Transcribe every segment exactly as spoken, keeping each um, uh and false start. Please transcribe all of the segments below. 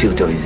Accès autorisé.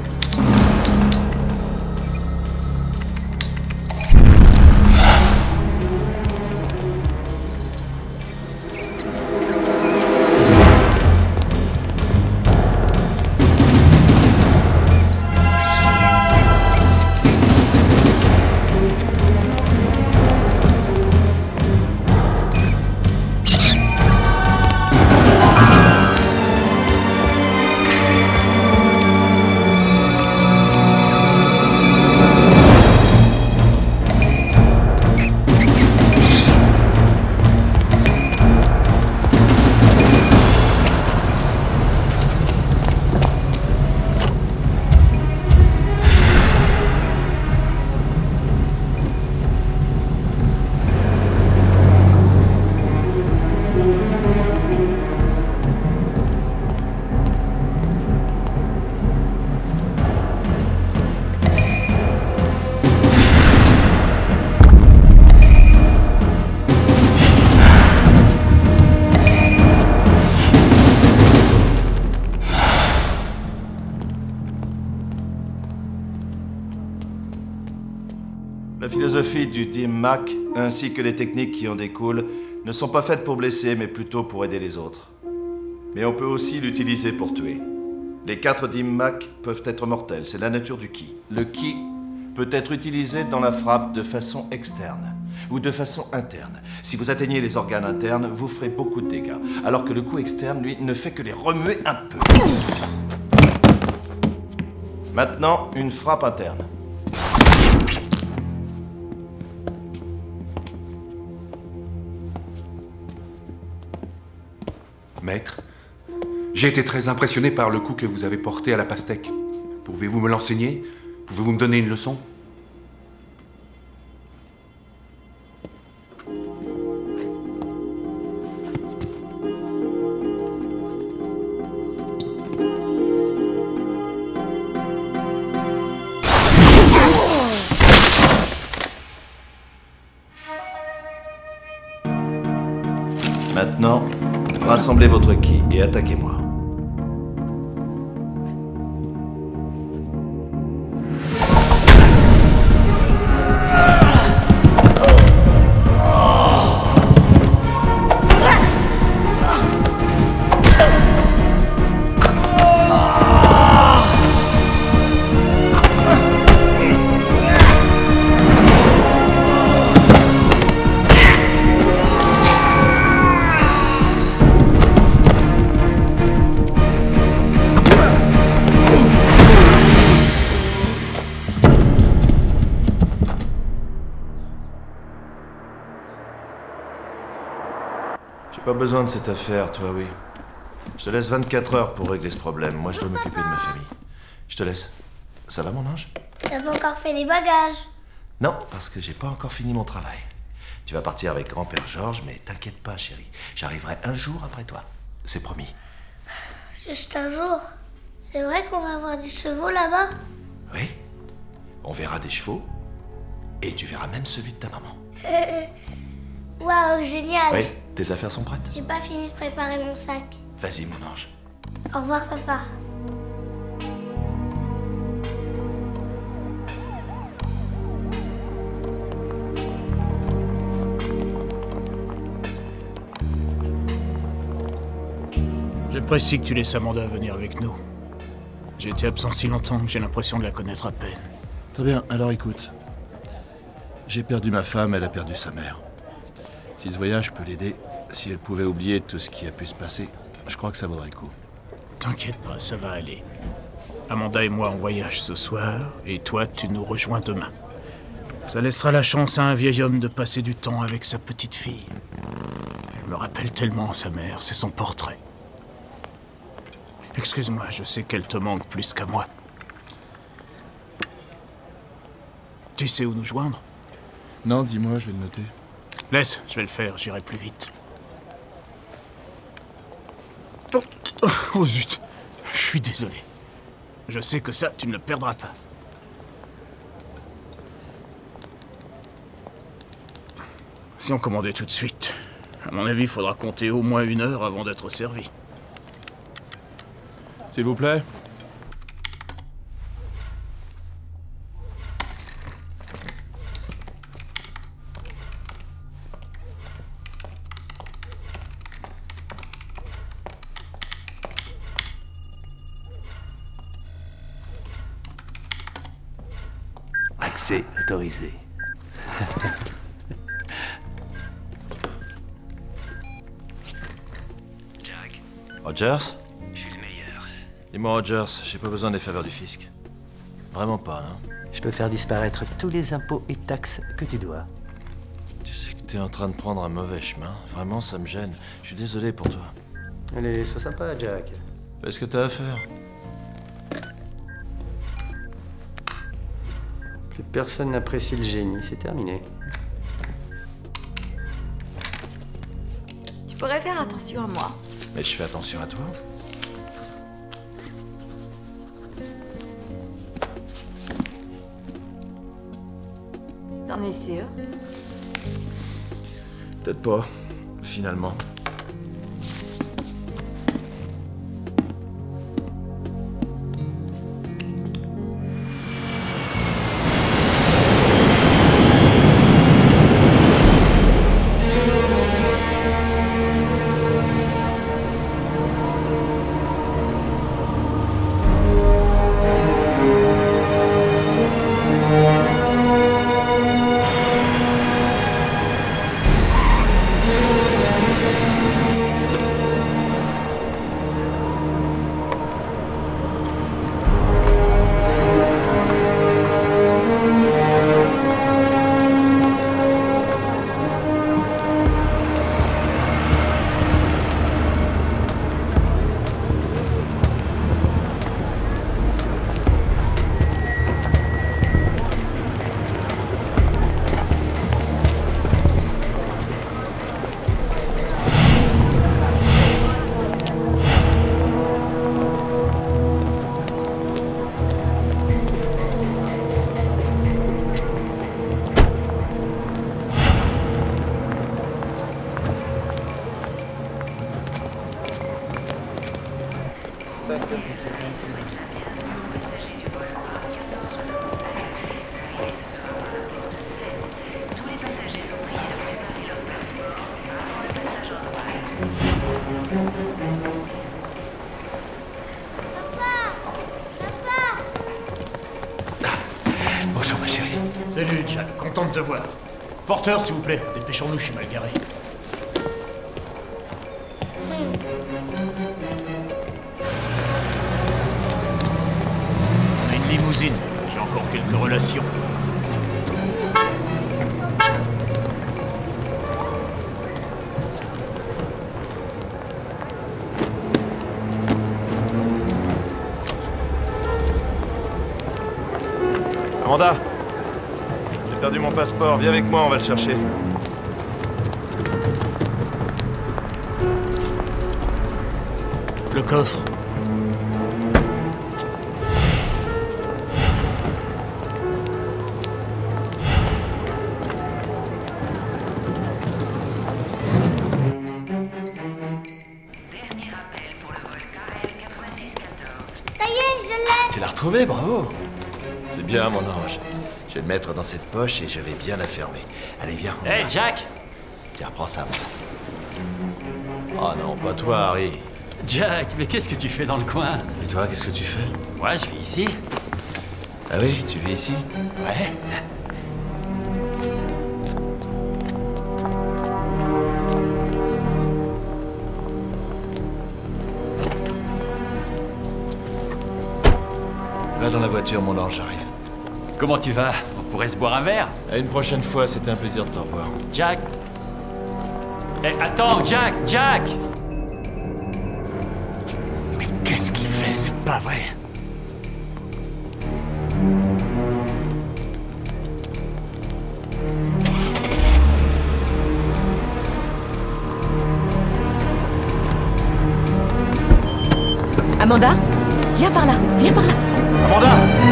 La philosophie du Team Mac, ainsi que les techniques qui en découlent, ne sont pas faites pour blesser, mais plutôt pour aider les autres. Mais on peut aussi l'utiliser pour tuer. Les quatre Team Mac peuvent être mortels, c'est la nature du ki. Le ki peut être utilisé dans la frappe de façon externe ou de façon interne. Si vous atteignez les organes internes, vous ferez beaucoup de dégâts, alors que le coup externe, lui, ne fait que les remuer un peu. Maintenant, une frappe interne. Maître, j'ai été très impressionné par le coup que vous avez porté à la pastèque. Pouvez-vous me l'enseigner? Pouvez-vous me donner une leçon? Maintenant, rassemblez votre ki et attaquez-moi. J'ai pas besoin de cette affaire, toi, oui. Je te laisse vingt-quatre heures pour régler ce problème. Moi, je dois m'occuper de ma famille. Je te laisse. Ça va, mon ange? T'as pas encore fait les bagages? Non, parce que j'ai pas encore fini mon travail. Tu vas partir avec grand-père Georges, mais t'inquiète pas, chérie. J'arriverai un jour après toi. C'est promis. Juste un jour? C'est vrai qu'on va avoir des chevaux là-bas? Oui. On verra des chevaux. Et tu verras même celui de ta maman. Euh... Waouh, génial! Oui, tes affaires sont prêtes? J'ai pas fini de préparer mon sac. Vas-y, mon ange. Au revoir, papa. J'apprécie que tu laisses Amanda venir avec nous. J'ai été absent si longtemps que j'ai l'impression de la connaître à peine. Très bien, alors écoute. J'ai perdu ma femme, elle a perdu sa mère. Si ce voyage peut l'aider, si elle pouvait oublier tout ce qui a pu se passer, je crois que ça vaudrait le coup. T'inquiète pas, ça va aller. Amanda et moi, on voyage ce soir, et toi, tu nous rejoins demain. Ça laissera la chance à un vieil homme de passer du temps avec sa petite fille. Elle me rappelle tellement sa mère, c'est son portrait. Excuse-moi, je sais qu'elle te manque plus qu'à moi. Tu sais où nous joindre? Non, dis-moi, je vais le noter. Laisse, je vais le faire, j'irai plus vite. Oh, oh, oh zut, je suis désolé. Je sais que ça, tu ne le perdras pas. Si on commandait tout de suite, à mon avis, il faudra compter au moins une heure avant d'être servi. S'il vous plaît. C'est autorisé. Jack, Rogers? je suis le meilleur. Dis-moi, Rogers, j'ai pas besoin des faveurs du fisc. Vraiment pas, non? Je peux faire disparaître tous les impôts et taxes que tu dois. Tu sais que t'es en train de prendre un mauvais chemin. Vraiment, ça me gêne. Je suis désolé pour toi. Allez, sois sympa, Jack. Fais ce que t'as à faire. Plus personne n'apprécie le génie, c'est terminé. Tu pourrais faire attention à moi. Mais je fais attention à toi. T'en es sûr? Peut-être pas, finalement. Bonjour ma chérie. Salut Jack, content de te voir. Porteur s'il vous plaît, dépêchons-nous, je suis mal garé. On a une limousine, j'ai encore quelques relations. Amanda! J'ai perdu mon passeport, viens avec moi, on va le chercher. Le coffre. Dernier appel pour le vol K L quatre-vingt-six quatorze. Ça y est, je l'ai. Tu l'as retrouvé, bravo! C'est bien, mon ange. Je vais le mettre dans cette poche et je vais bien la fermer. Allez, viens. on Hé, va. Jack! Tiens, prends ça. Oh non, pas toi, Harry. Jack, mais qu'est-ce que tu fais dans le coin? Et toi, qu'est-ce que tu fais? Moi, je vis ici. Ah oui, tu vis ici? Ouais. Va dans la voiture, mon ange, j'arrive. Comment tu vas? On pourrait se boire un verre? À une prochaine fois, c'était un plaisir de te revoir. Jack? Hé, attends, Jack! Jack! Mais qu'est-ce qu'il fait? C'est pas vrai. Amanda? Viens par là, viens par là. Amanda!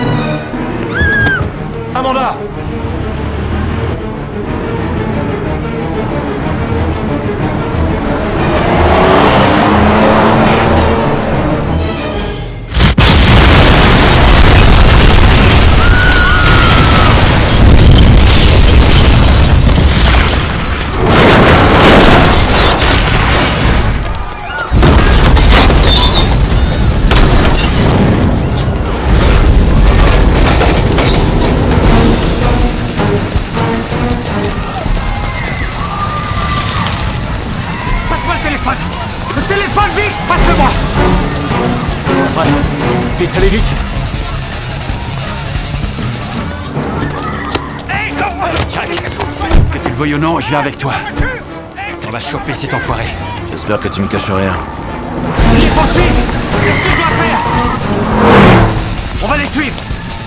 Amanda! Vite, allez vite! Jack! Que tu le veuilles ou non, je viens avec toi. On va choper cet enfoiré. J'espère que tu me caches rien. Ils les poursuivent! Qu'est-ce que je dois faire? On va les suivre!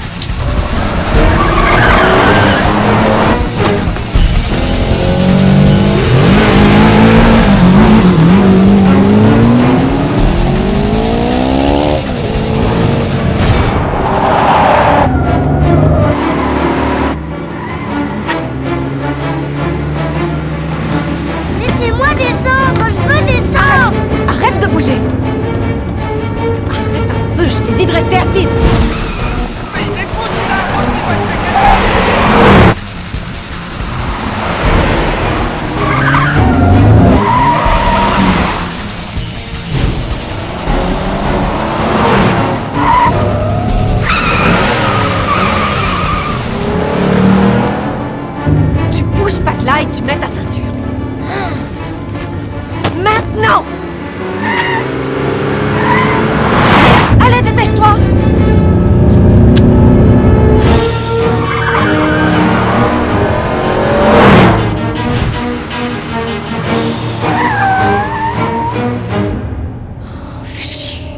Laissez-moi descendre, je veux descendre. Arrête de bouger! Arrête un peu, je t'ai dit de rester assise! Tu bouges pas de là et tu mets ta ceinture. Maintenant! Allez, dépêche-toi! Oh, fais chier.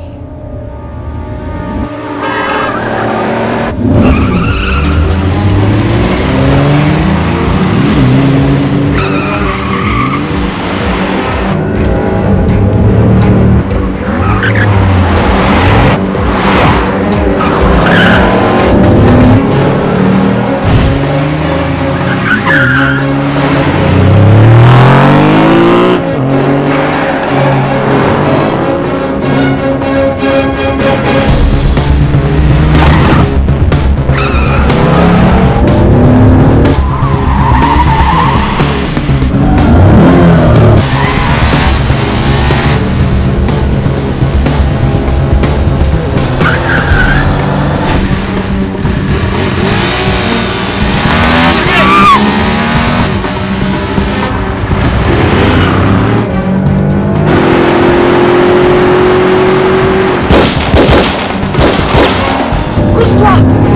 Couche-toi!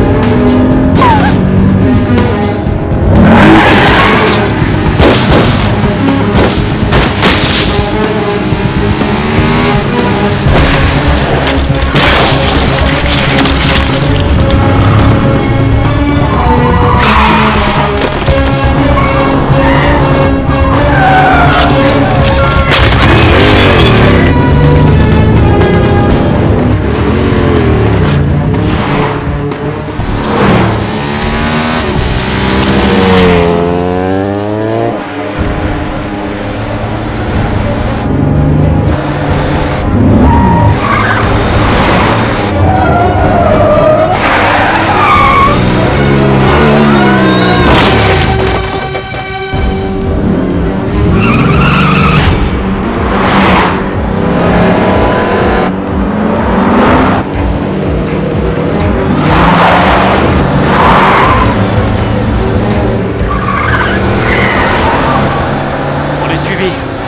On est suivis!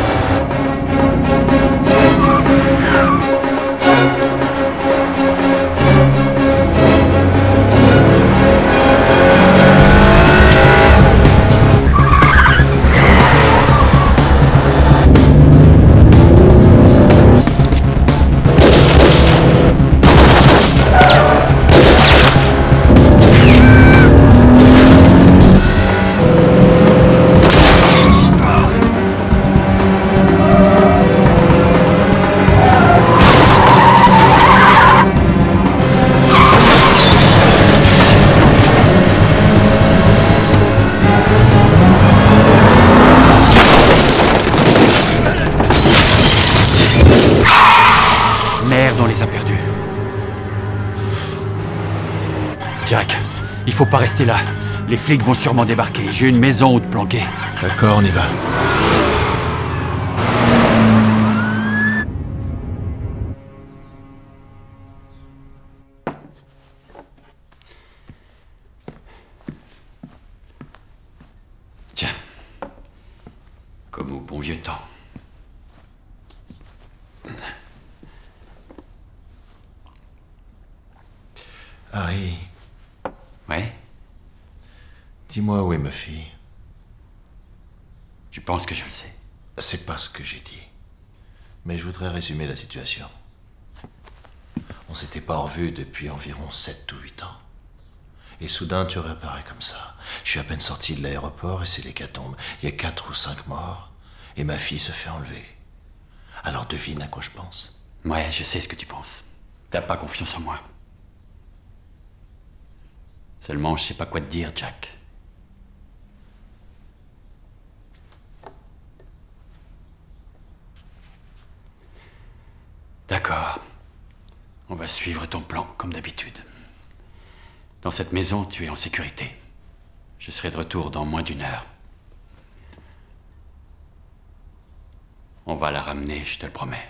Merde, on les a perdus. Jack, il faut pas rester là. Les flics vont sûrement débarquer. J'ai une maison où te planquer. D'accord, on y va. Tiens. Comme au bon vieux temps. Harry. Ouais? Dis-moi où est ma fille. Tu penses que je le sais? C'est pas ce que j'ai dit. Mais je voudrais résumer la situation. On s'était pas revus depuis environ sept ou huit ans. Et soudain, tu réapparais comme ça. Je suis à peine sorti de l'aéroport et c'est l'hécatombe. Il y a quatre ou cinq morts. Et ma fille se fait enlever. Alors devine à quoi je pense. Ouais, je sais ce que tu penses. T'as pas confiance en moi. Seulement, je sais pas quoi te dire, Jack. D'accord. On va suivre ton plan, comme d'habitude. Dans cette maison, tu es en sécurité. Je serai de retour dans moins d'une heure. On va la ramener, je te le promets.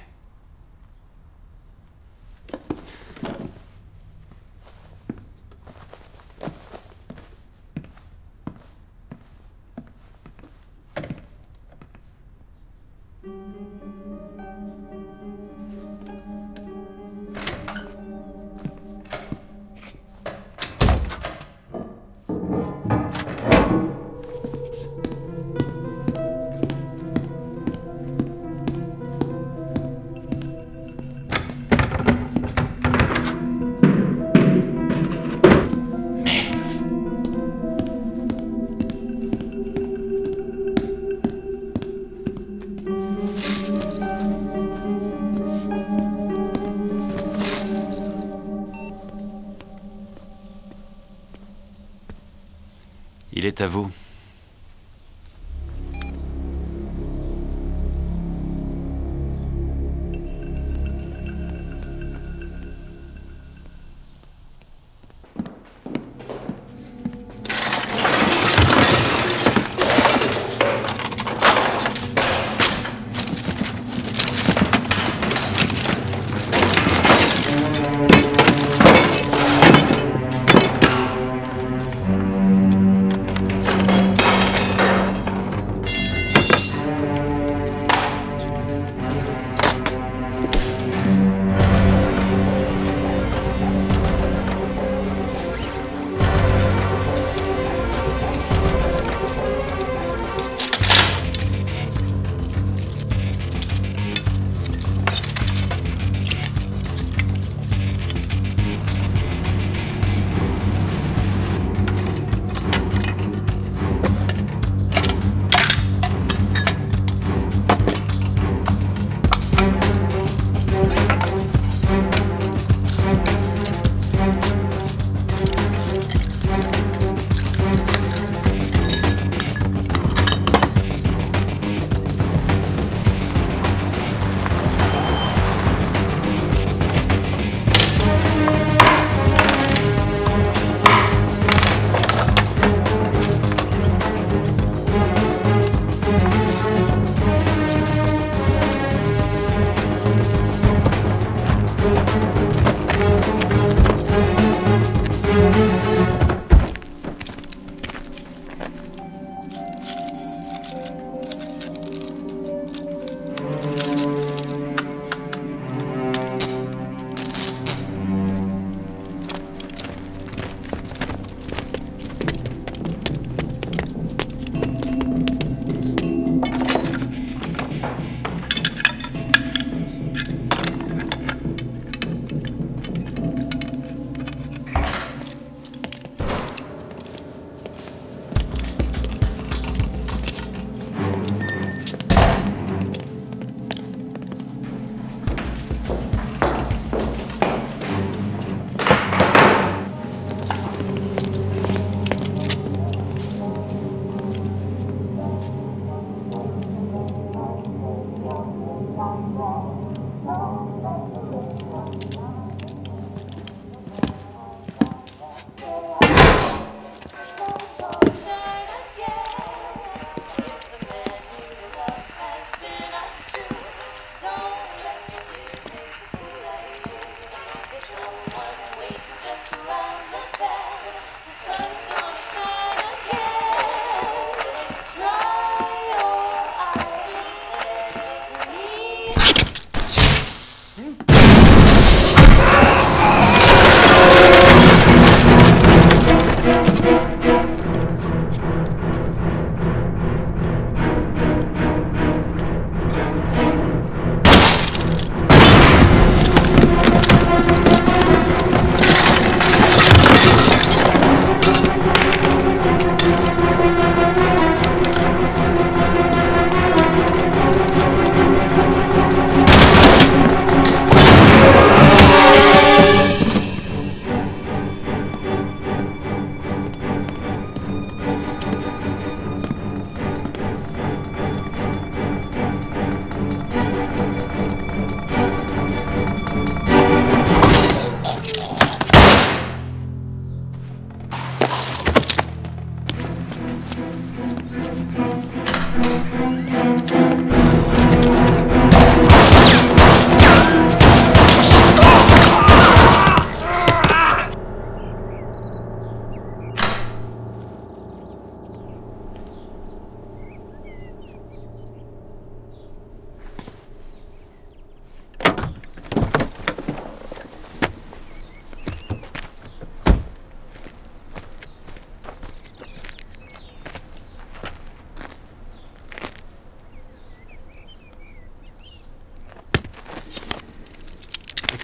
Il est à vous.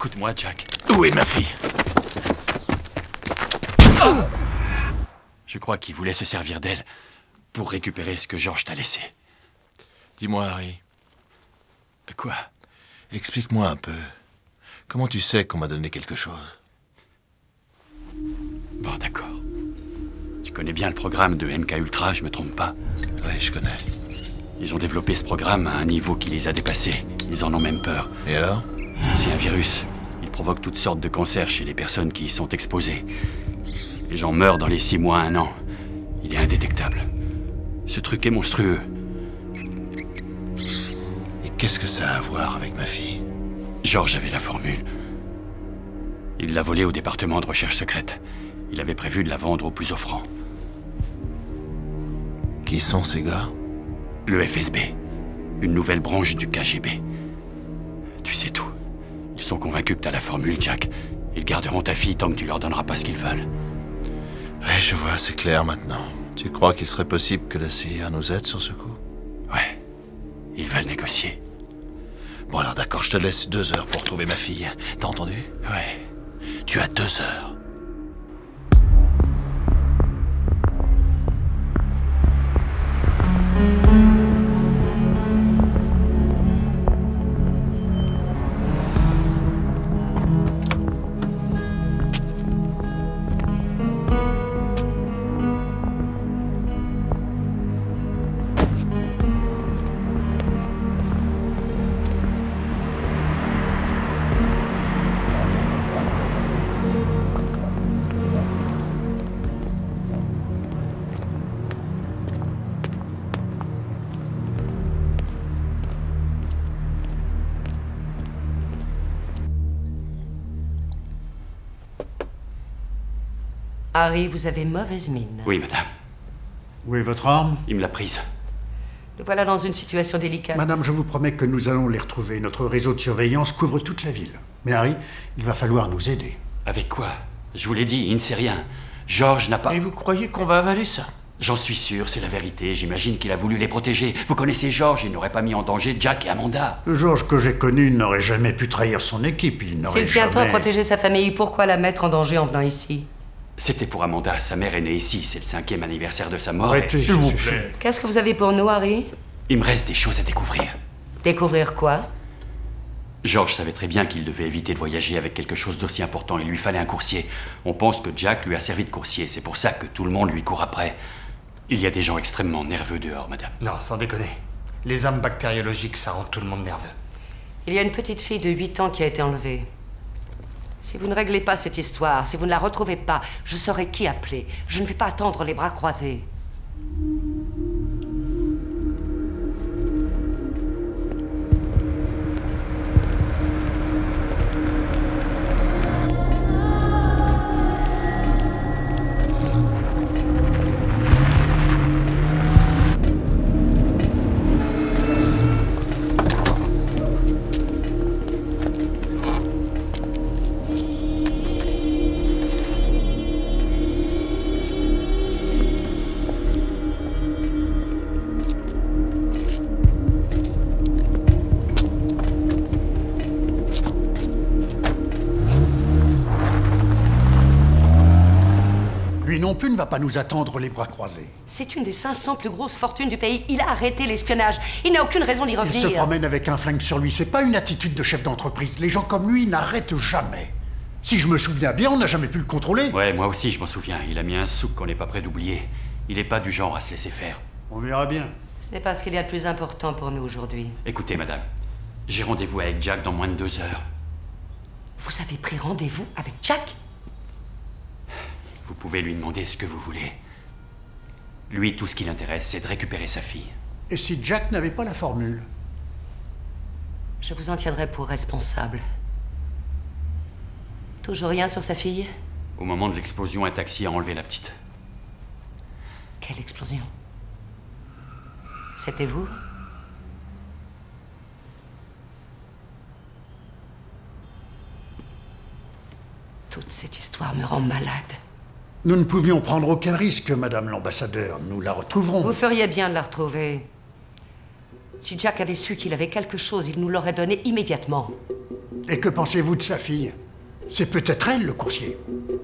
Écoute-moi, Jack. Où est ma fille? Je crois qu'il voulait se servir d'elle pour récupérer ce que George t'a laissé. Dis-moi, Harry. Quoi? Explique-moi un peu. Comment tu sais qu'on m'a donné quelque chose? Bon, d'accord. Tu connais bien le programme de M K Ultra, je me trompe pas? Oui, je connais. Ils ont développé ce programme à un niveau qui les a dépassés. Ils en ont même peur. Et alors? C'est un virus. Il provoque toutes sortes de cancers chez les personnes qui y sont exposées. Les gens meurent dans les six mois à un an. Il est indétectable. Ce truc est monstrueux. Et qu'est-ce que ça a à voir avec ma fille? George avait la formule. Il l'a volée au département de recherche secrète. Il avait prévu de la vendre au plus offrant. Qui sont ces gars? Le F S B. Une nouvelle branche du K G B. Tu sais tout. Ils sont convaincus que t'as la formule, Jack. Ils garderont ta fille tant que tu leur donneras pas ce qu'ils veulent. Ouais, je vois, c'est clair maintenant. Tu crois qu'il serait possible que la C I A nous aide sur ce coup? Ouais. Ils veulent négocier. Bon alors d'accord, je te laisse deux heures pour trouver ma fille. T'as entendu? Ouais. Tu as deux heures. Harry, vous avez mauvaise mine. Oui, madame. Où est votre arme? Il me l'a prise. Le voilà dans une situation délicate. Madame, je vous promets que nous allons les retrouver. Notre réseau de surveillance couvre toute la ville. Mais Harry, il va falloir nous aider. Avec quoi? Je vous l'ai dit, il ne sait rien. George n'a pas... Et vous croyez qu'on va avaler ça? J'en suis sûr, c'est la vérité. J'imagine qu'il a voulu les protéger. Vous connaissez George, il n'aurait pas mis en danger Jack et Amanda. Le George que j'ai connu n'aurait jamais pu trahir son équipe. Il n'aurait S'il tient jamais... tant à protéger sa famille, pourquoi la mettre en danger en venant ici? C'était pour Amanda. Sa mère est née ici. C'est le cinquième anniversaire de sa mort. Arrêtez, et... s'il vous plaît. Qu'est-ce que vous avez pour nous, Harry? Il me reste des choses à découvrir. Découvrir quoi? George savait très bien qu'il devait éviter de voyager avec quelque chose d'aussi important. Il lui fallait un coursier. On pense que Jack lui a servi de coursier. C'est pour ça que tout le monde lui court après. Il y a des gens extrêmement nerveux dehors, madame. Non, sans déconner. Les armes bactériologiques, ça rend tout le monde nerveux. Il y a une petite fille de huit ans qui a été enlevée. Si vous ne réglez pas cette histoire, si vous ne la retrouvez pas, je saurai qui appeler. Je ne vais pas attendre les bras croisés. Non plus ne va pas nous attendre les bras croisés. C'est une des cinq cents plus grosses fortunes du pays. Il a arrêté l'espionnage. Il n'a aucune raison d'y revenir. Il se promène avec un flingue sur lui. C'est pas une attitude de chef d'entreprise. Les gens comme lui n'arrêtent jamais. Si je me souviens bien, on n'a jamais pu le contrôler. Ouais, moi aussi, je m'en souviens. Il a mis un souk qu'on n'est pas prêt d'oublier. Il n'est pas du genre à se laisser faire. On verra bien. Ce n'est pas ce qu'il y a de plus important pour nous aujourd'hui. Écoutez, madame. J'ai rendez-vous avec Jack dans moins de deux heures. Vous avez pris rendez-vous avec Jack? Vous pouvez lui demander ce que vous voulez. Lui, tout ce qui l'intéresse, c'est de récupérer sa fille. Et si Jack n'avait pas la formule? Je vous en tiendrai pour responsable. Toujours rien sur sa fille? Au moment de l'explosion, un taxi a enlevé la petite. Quelle explosion? C'était vous? Toute cette histoire me rend malade. Nous ne pouvions prendre aucun risque, madame l'ambassadeur. Nous la retrouverons. Vous feriez bien de la retrouver. Si Jack avait su qu'il avait quelque chose, il nous l'aurait donné immédiatement. Et que pensez-vous de sa fille? C'est peut-être elle, le coursier.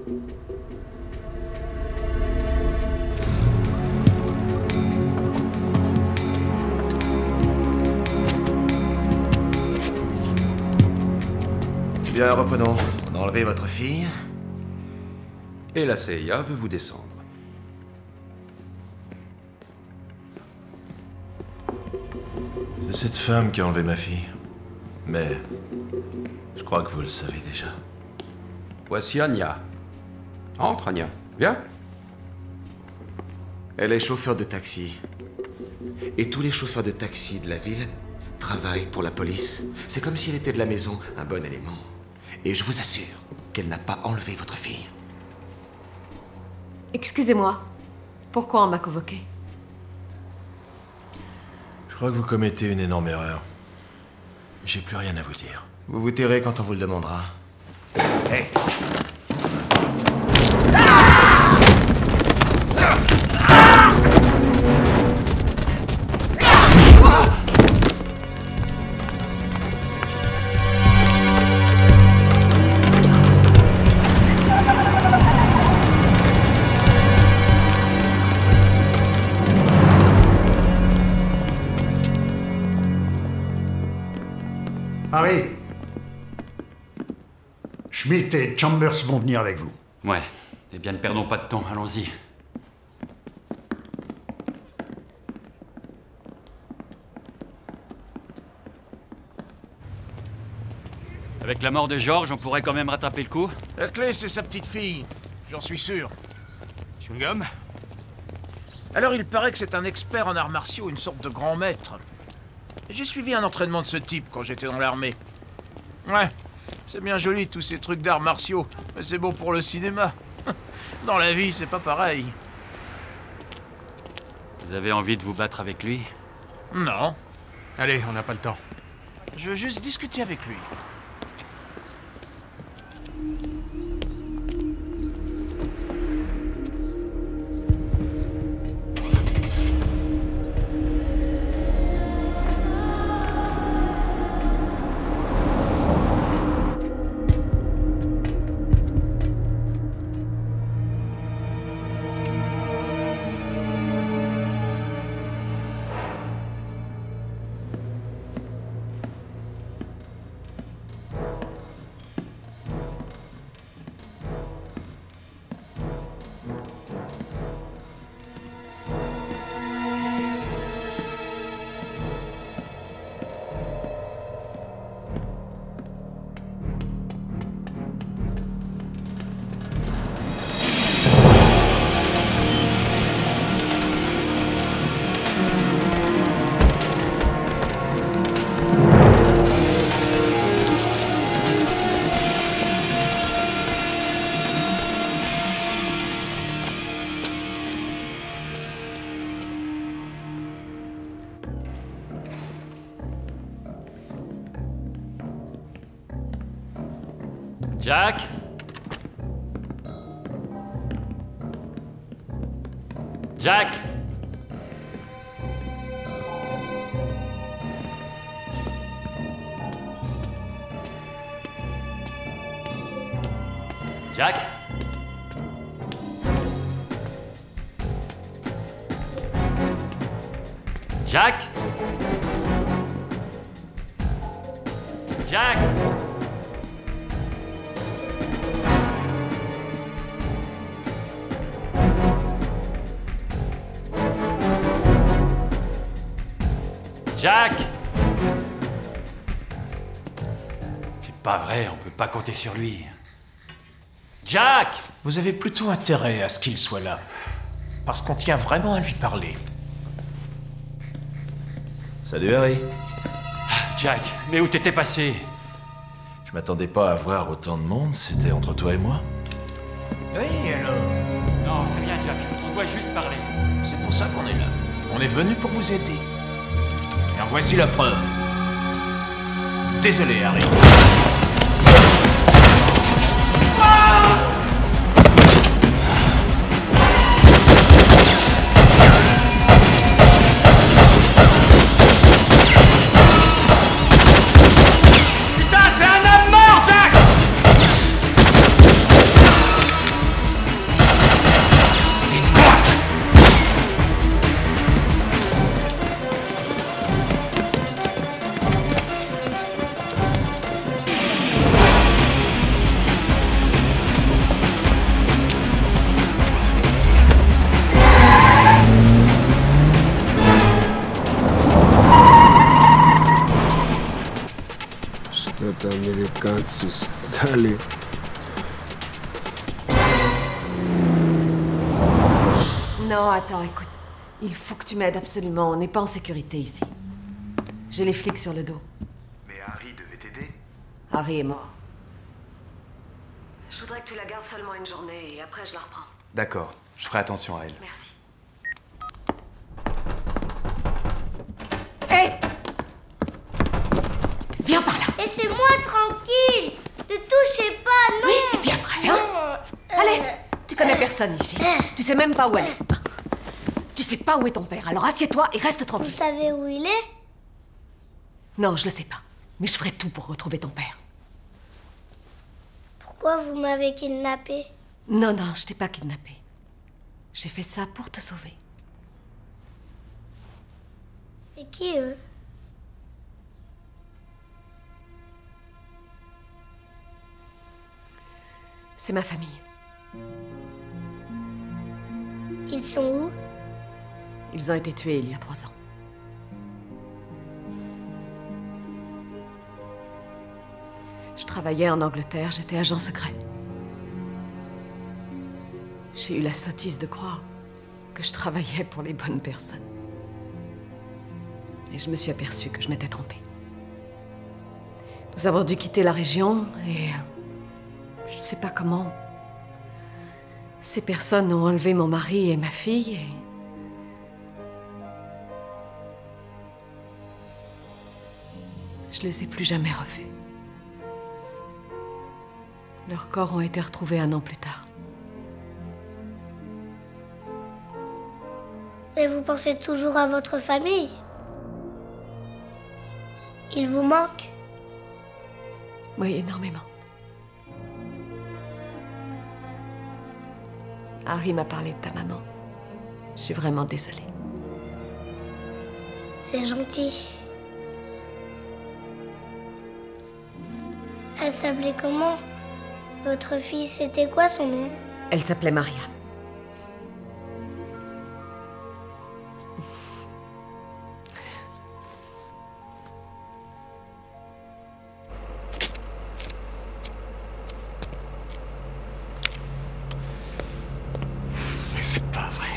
Bien, reprenons. On a enlevé votre fille. Et la C I A veut vous descendre. C'est cette femme qui a enlevé ma fille. Mais je crois que vous le savez déjà. Voici Anya. Entre, Anya. Viens. Elle est chauffeur de taxi. Et tous les chauffeurs de taxi de la ville travaillent pour la police. C'est comme si elle était de la maison, un bon élément. Et je vous assure qu'elle n'a pas enlevé votre fille. Excusez-moi. Pourquoi on m'a convoqué? Je crois que vous commettez une énorme erreur. J'ai plus rien à vous dire. Vous vous tairez quand on vous le demandera. Hey. Harry, Schmidt et Chambers vont venir avec vous. Ouais. Eh bien, ne perdons pas de temps. Allons-y. Avec la mort de George, on pourrait quand même rattraper le coup. La clé, c'est sa petite fille. J'en suis sûr. Chewing-gum? Alors, il paraît que c'est un expert en arts martiaux, une sorte de grand maître. J'ai suivi un entraînement de ce type quand j'étais dans l'armée. Ouais, c'est bien joli tous ces trucs d'arts martiaux, mais c'est bon pour le cinéma. Dans la vie, c'est pas pareil. Vous avez envie de vous battre avec lui? Non. Allez, on n'a pas le temps. Je veux juste discuter avec lui. Jack? Jack? Jack? Jack? Jack? Jack! C'est pas vrai, on peut pas compter sur lui. Jack! Vous avez plutôt intérêt à ce qu'il soit là. Parce qu'on tient vraiment à lui parler. Salut Harry. Jack, mais où t'étais passé? Je m'attendais pas à voir autant de monde, c'était entre toi et moi. Oui, alors? Non, c'est rien, Jack. On doit juste parler. C'est pour ça qu'on est là. On est venu pour vous aider. Et en voici la preuve. Désolé, Harry. Putain, t'es un homme американцы стали. Non, attends, écoute. Il faut que tu m'aides absolument. On n'est pas en sécurité ici. J'ai les flics sur le dos. Mais Harry devait t'aider. Harry est mort. Je voudrais que tu la gardes seulement une journée et après je la reprends. D'accord, je ferai attention à elle. Merci. Hé hey! Viens par là. Laissez-moi tranquille. Ne touchez pas, non. Oui, et puis après, hein euh, Allez, tu connais euh, personne ici. Euh, tu sais même pas où elle est. Tu sais pas où est ton père, alors assieds-toi et reste tranquille. Vous savez où il est? Non, je le sais pas. Mais je ferai tout pour retrouver ton père. Pourquoi vous m'avez kidnappé? Non, non, je t'ai pas kidnappé. J'ai fait ça pour te sauver. Et qui, eux? C'est ma famille. Ils sont où? Ils ont été tués il y a trois ans. Je travaillais en Angleterre, j'étais agent secret. J'ai eu la sottise de croire que je travaillais pour les bonnes personnes. Et je me suis aperçue que je m'étais trompée. Nous avons dû quitter la région et... je sais pas comment... ces personnes ont enlevé mon mari et ma fille et... je les ai plus jamais revus. Leurs corps ont été retrouvés un an plus tard. Et vous pensez toujours à votre famille? Il vous manque? Oui, énormément. Harry m'a parlé de ta maman. Je suis vraiment désolée. C'est gentil. Elle s'appelait comment? Votre fille, c'était quoi son nom? Elle s'appelait Maria. Mais c'est pas vrai.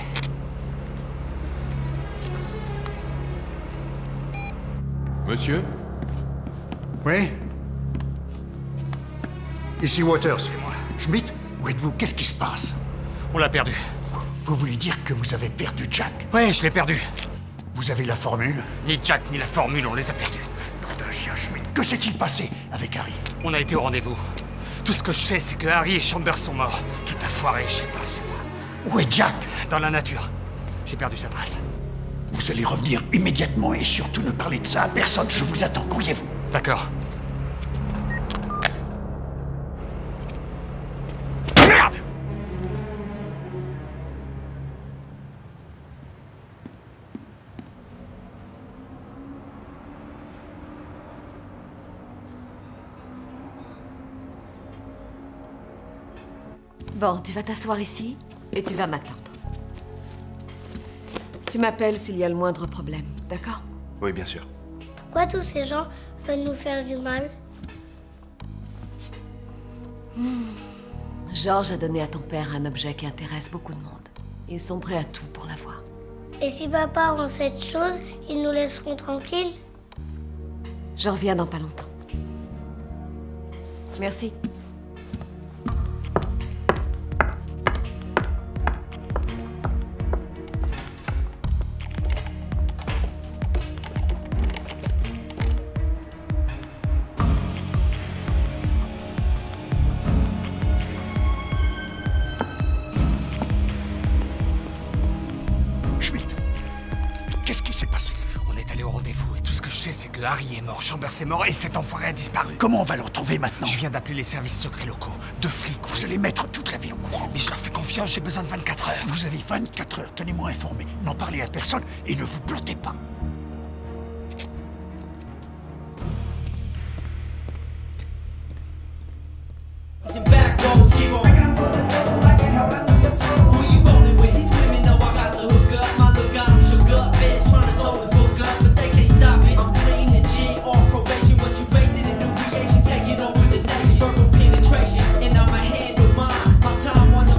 Monsieur? Oui? Ici Waters. Schmidt, où êtes-vous? Qu'est-ce qui se passe? On l'a perdu. Vous voulez dire que vous avez perdu Jack? Ouais, je l'ai perdu. Vous avez la formule? Ni Jack ni la formule, on les a perdus. Nom d'un chien, Schmidt. Que s'est-il passé avec Harry? On a été au rendez-vous. Tout ce que je sais, c'est que Harry et Chambers sont morts. Tout a foiré, je sais pas, je sais pas. Où est Jack? Dans la nature. J'ai perdu sa trace. Vous allez revenir immédiatement et surtout ne parlez de ça à personne. Je vous attends, courriez-vous. D'accord. Bon, tu vas t'asseoir ici et tu vas m'attendre. Tu m'appelles s'il y a le moindre problème, d'accord? Oui, bien sûr. Pourquoi tous ces gens veulent nous faire du mal? Hmm. George a donné à ton père un objet qui intéresse beaucoup de monde. Ils sont prêts à tout pour l'avoir. Et si papa rend cette chose, ils nous laisseront tranquilles? Je reviens dans pas longtemps. Merci. Harry est mort, Chambers est mort et cet enfoiré a disparu. Comment on va le retrouver maintenant? Je viens d'appeler les services secrets locaux. Deux flics. Vous allez mettre toute la ville au courant. Mais je leur fais confiance, j'ai besoin de vingt-quatre heures. Vous avez vingt-quatre heures, tenez-moi informé. N'en parlez à personne et ne vous plantez pas. Take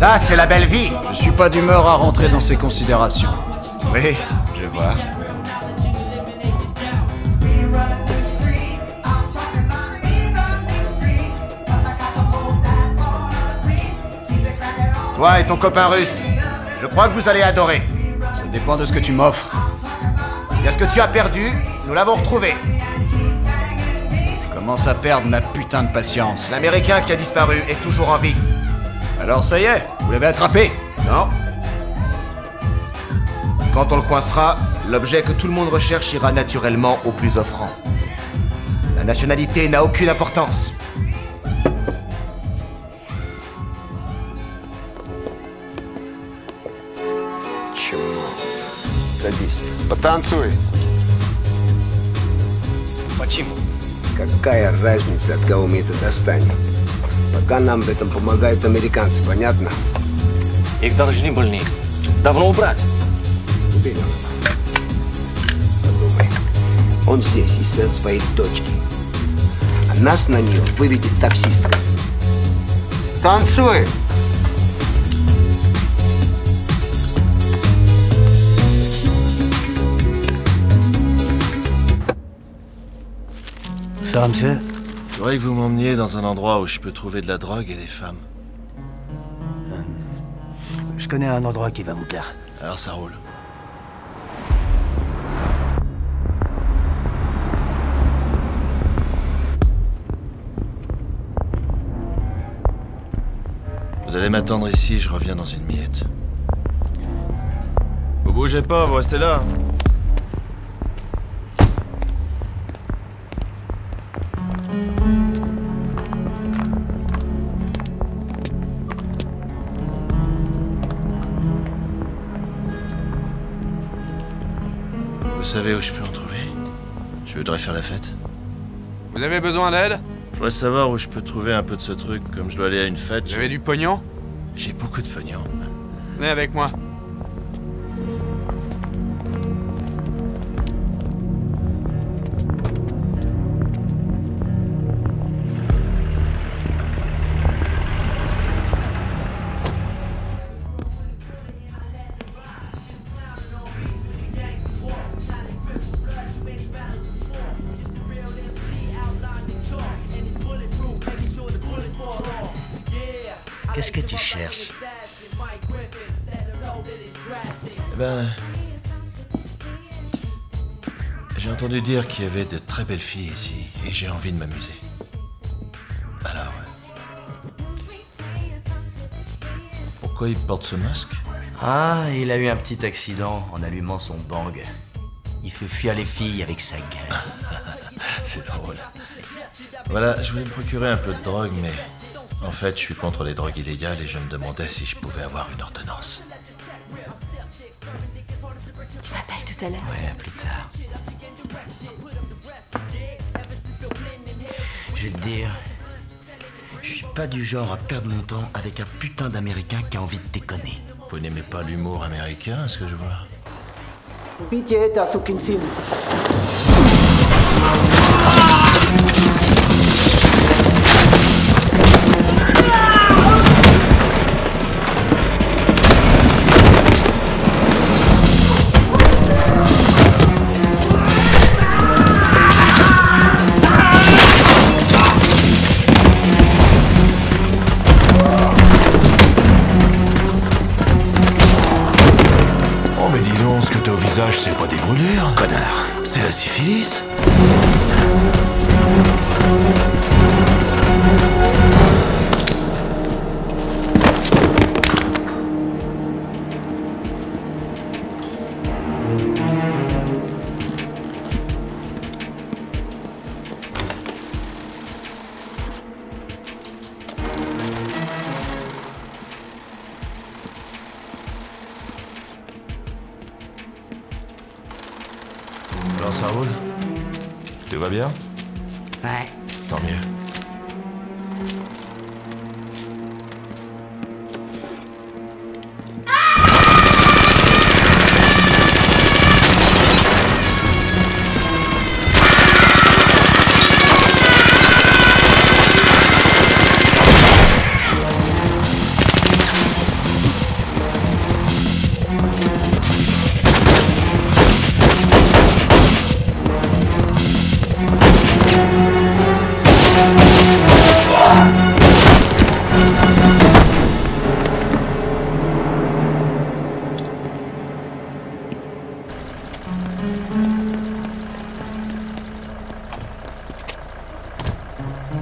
Ça, c'est la belle vie. Je suis pas d'humeur à rentrer dans ces considérations. Oui, je vois. Toi et ton copain russe, je crois que vous allez adorer. Ça dépend de ce que tu m'offres. Il y a ce que tu as perdu, nous l'avons retrouvé. Je commence à perdre ma putain de patience. L'Américain qui a disparu est toujours en vie. Alors ça y est, vous l'avez attrapé? Non. Quand on le coincera, l'objet que tout le monde recherche ira naturellement au plus offrant. La nationalité n'a aucune importance. Садись. Потанцуй. Почему? Какая разница, от кого мы это достанем? Пока нам в этом помогают американцы, понятно? Их должны были давно убрать. Убери. Подумай. Он здесь из-за своей дочки. А нас на нее выведет таксистка. Танцуй! Ça, monsieur? Je voudrais que vous m'emmeniez dans un endroit où je peux trouver de la drogue et des femmes. Euh, je connais un endroit qui va vous plaire. Alors ça roule. Vous allez m'attendre ici, je reviens dans une miette. Vous bougez pas, vous restez là. Vous savez où je peux en trouver? Je voudrais faire la fête. Vous avez besoin d'aide? Je voudrais savoir où je peux trouver un peu de ce truc, comme je dois aller à une fête. Vous avez du pognon? J'ai beaucoup de pognon. Venez avec moi. Qu'est-ce que tu cherches? Eh ben... J'ai entendu dire qu'il y avait de très belles filles ici, et j'ai envie de m'amuser. Alors... Pourquoi il porte ce masque? Ah, il a eu un petit accident en allumant son bang. Il fait fuir les filles avec sa gueule. C'est drôle. Voilà, je voulais me procurer un peu de drogue, mais... En fait, je suis contre les drogues illégales et je me demandais si je pouvais avoir une ordonnance. Tu m'appelles tout à l'heure? Ouais, plus tard. Je vais te dire... Je suis pas du genre à perdre mon temps avec un putain d'Américain qui a envie de déconner. Vous n'aimez pas l'humour américain, ce que je vois? Убейте это, сукин сын. C'est pas des brûlures, connard. C'est la syphilis. Alors ça roule? Tout va bien? Ouais. Tant mieux.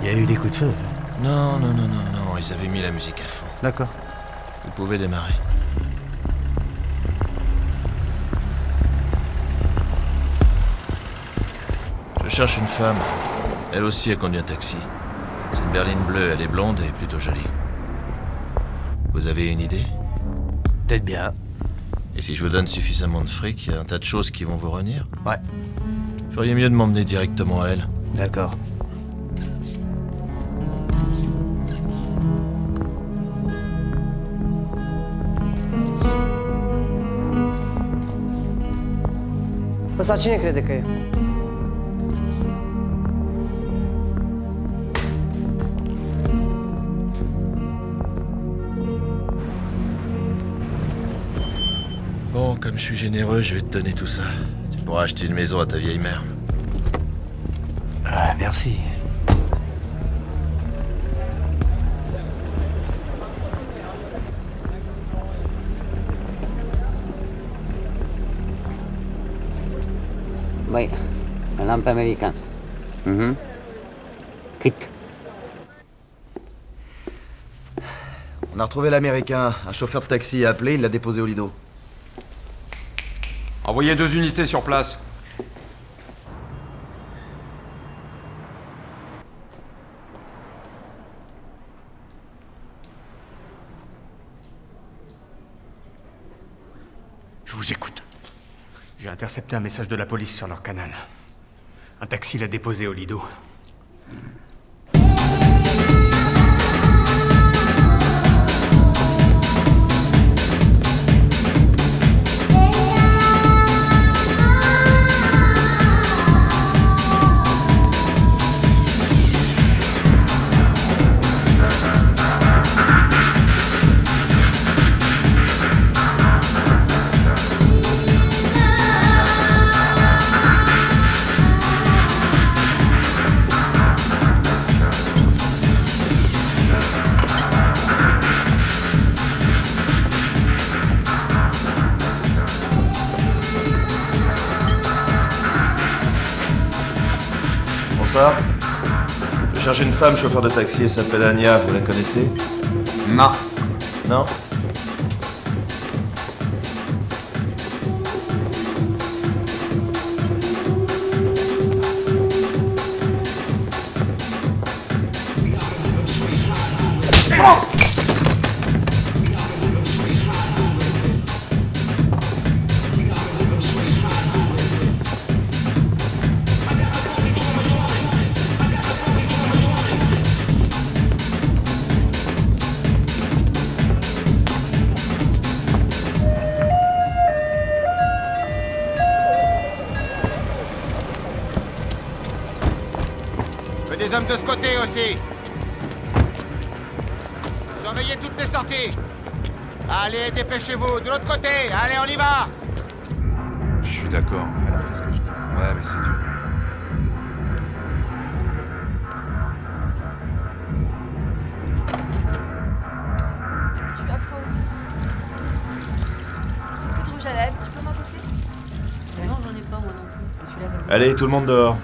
Il y a eu des coups de feu. Non, non, non, non, non, ils avaient mis la musique à fond. D'accord. Vous pouvez démarrer. Je cherche une femme. Elle aussi a conduit un taxi. C'est une berline bleue, elle est blonde et plutôt jolie. Vous avez une idée? Peut-être bien. Et si je vous donne suffisamment de fric, il y a un tas de choses qui vont vous revenir? Ouais. Feriez mieux de m'emmener directement à elle. D'accord. Ăsta cine crede că e? Bon, comme je suis généreux, je vais te donner tout ça. Tu pourras acheter une maison à ta vieille mère. Ah, merci. Oui, un lampe américain. Mhm. Quitte. On a retrouvé l'Américain. Un chauffeur de taxi a appelé, il l'a déposé au Lido. Envoyez deux unités sur place. Je vous écoute. J'ai intercepté un message de la police sur leur canal. Un taxi l'a déposé au Lido. Bonsoir. Je cherche une femme chauffeur de taxi, elle s'appelle Anya, vous la connaissez? Non. Non? Des hommes de ce côté aussi. Surveillez toutes les sorties. Allez, dépêchez-vous. De l'autre côté. Allez, on y va. Je suis d'accord. Alors fais ce que je dis. Ouais, mais c'est dur. Je suis affreuse. Plus de rouge à lèvres, tu peux m'en passer? Non, j'en ai pas moi non plus. Celui-là, Allez, tout le monde dehors.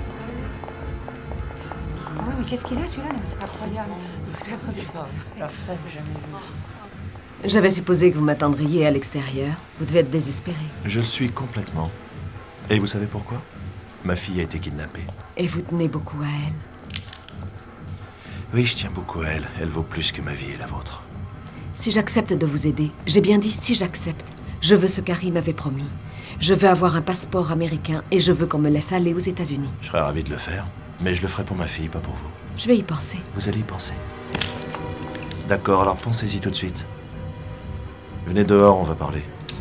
oui, mais qu'est-ce qu'il a celui-là? Non, mais c'est pas croyable. C'est pas vrai. Alors ça, j'ai jamais vu. J'avais supposé que vous m'attendriez à l'extérieur. Vous devez être désespéré. Je le suis complètement. Et vous savez pourquoi? Ma fille a été kidnappée. Et vous tenez beaucoup à elle. Oui, je tiens beaucoup à elle. Elle vaut plus que ma vie et la vôtre. Si j'accepte de vous aider, j'ai bien dit si j'accepte. Je veux ce qu'Harry m'avait promis. Je veux avoir un passeport américain et je veux qu'on me laisse aller aux États-Unis. Je serais ravi de le faire, mais je le ferai pour ma fille, pas pour vous. Je vais y penser. Vous allez y penser. D'accord, alors pensez-y tout de suite. Venez dehors, on va parler.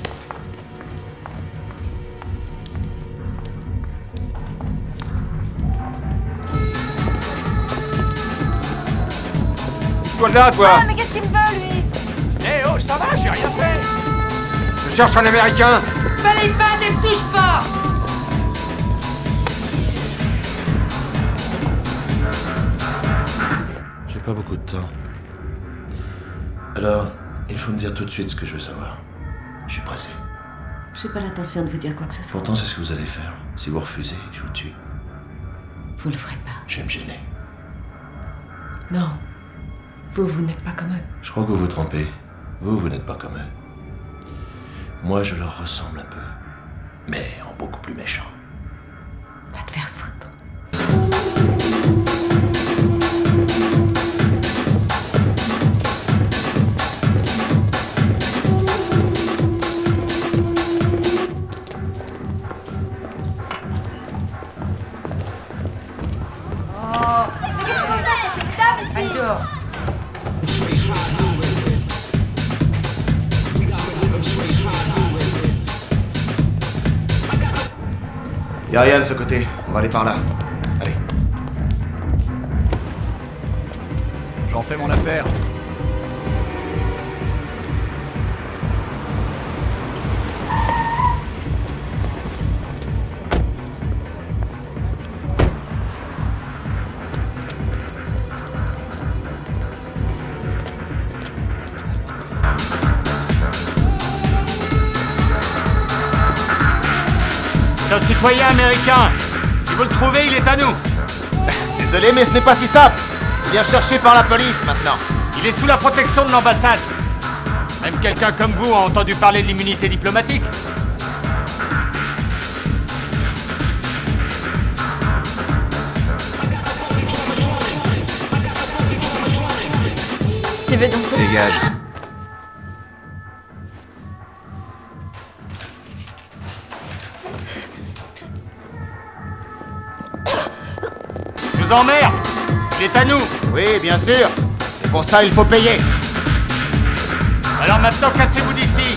Toi là, toi. Ah, mais qu'est-ce qu'il me veut, lui? Eh oh, ça va, j'ai rien fait. Je cherche un Américain. Fallait pas, ne me touche pas. J'ai pas beaucoup de temps. Alors, il faut me dire tout de suite ce que je veux savoir. Je suis pressé. J'ai pas l'intention de vous dire quoi que ce soit. Pourtant, c'est ce que vous allez faire. Si vous refusez, je vous tue. Vous le ferez pas. Je vais me gêner. Non. Vous, vous n'êtes pas comme eux. Je crois que vous vous trompez. Vous, vous n'êtes pas comme eux. Moi, je leur ressemble un peu. Mais en beaucoup plus méchant. Va te faire foutre. Y'a rien de ce côté. On va aller par là. Allez. J'en fais mon affaire. C'est un citoyen américain. Si vous le trouvez, il est à nous. Désolé, mais ce n'est pas si simple. Il vient cherché par la police maintenant. Il est sous la protection de l'ambassade. Même quelqu'un comme vous a entendu parler de l'immunité diplomatique. Tu veux danser? Dégage. Je vous emmerde. Il est à nous. Oui, bien sûr. Et pour ça, il faut payer. Alors maintenant, cassez-vous d'ici.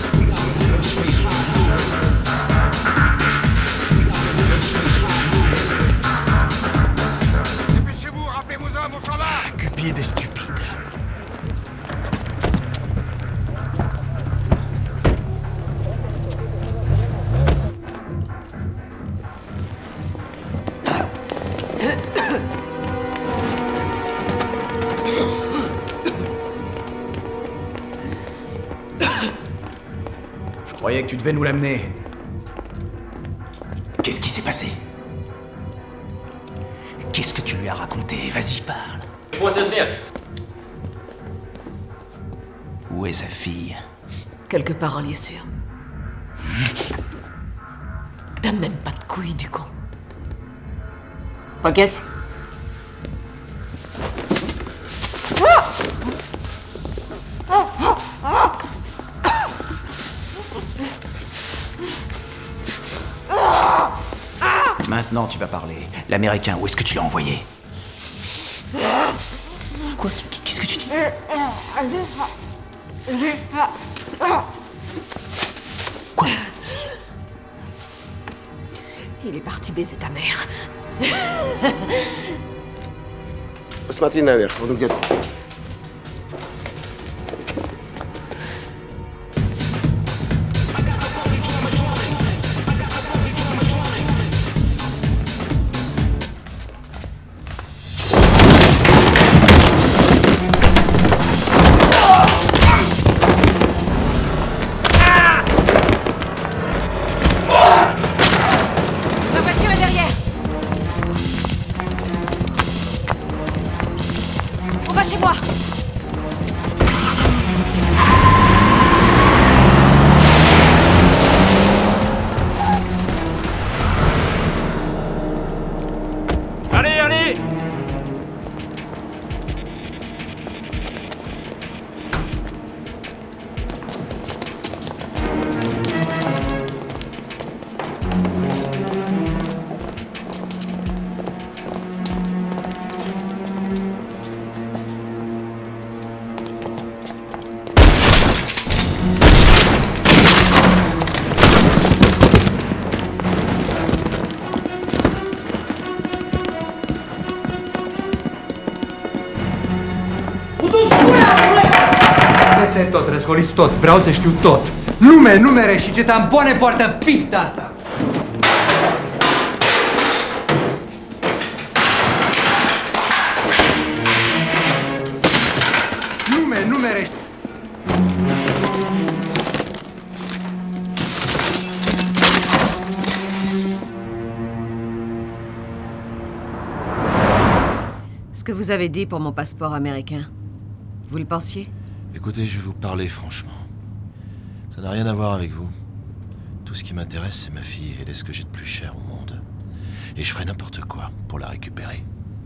Dépêchez-vous, rappelez-vous-en, bon s'en va. Cupide et stupide. Je croyais que tu devais nous l'amener. Qu'est-ce qui s'est passé? Qu'est-ce que tu lui as raconté? Vas-y, parle. Où est sa fille? Quelque part en lieu sûr. T'as même pas de couilles, du con. T'inquiète. Maintenant, tu vas parler. L'Américain, où est-ce que tu l'as envoyé? Quoi? Qu'est-ce que tu dis? Quoi? Il est parti baiser ta mère. Посмотри наверх, он где-то. La voiture est derrière. On va chez moi. Allez, allez. Asta e tot, răscoliți tot. Vreau să știu tot. Nume, numere și ce tampoane poartă pista asta. Nume, numere... Ce que vous avez dit pour mon passeport américain, vous le pensiez? Écoutez, je vais vous parler franchement. Ça n'a rien à voir avec vous. Tout ce qui m'intéresse, c'est ma fille. Elle est ce que j'ai de plus cher au monde. Et je ferai n'importe quoi pour la récupérer.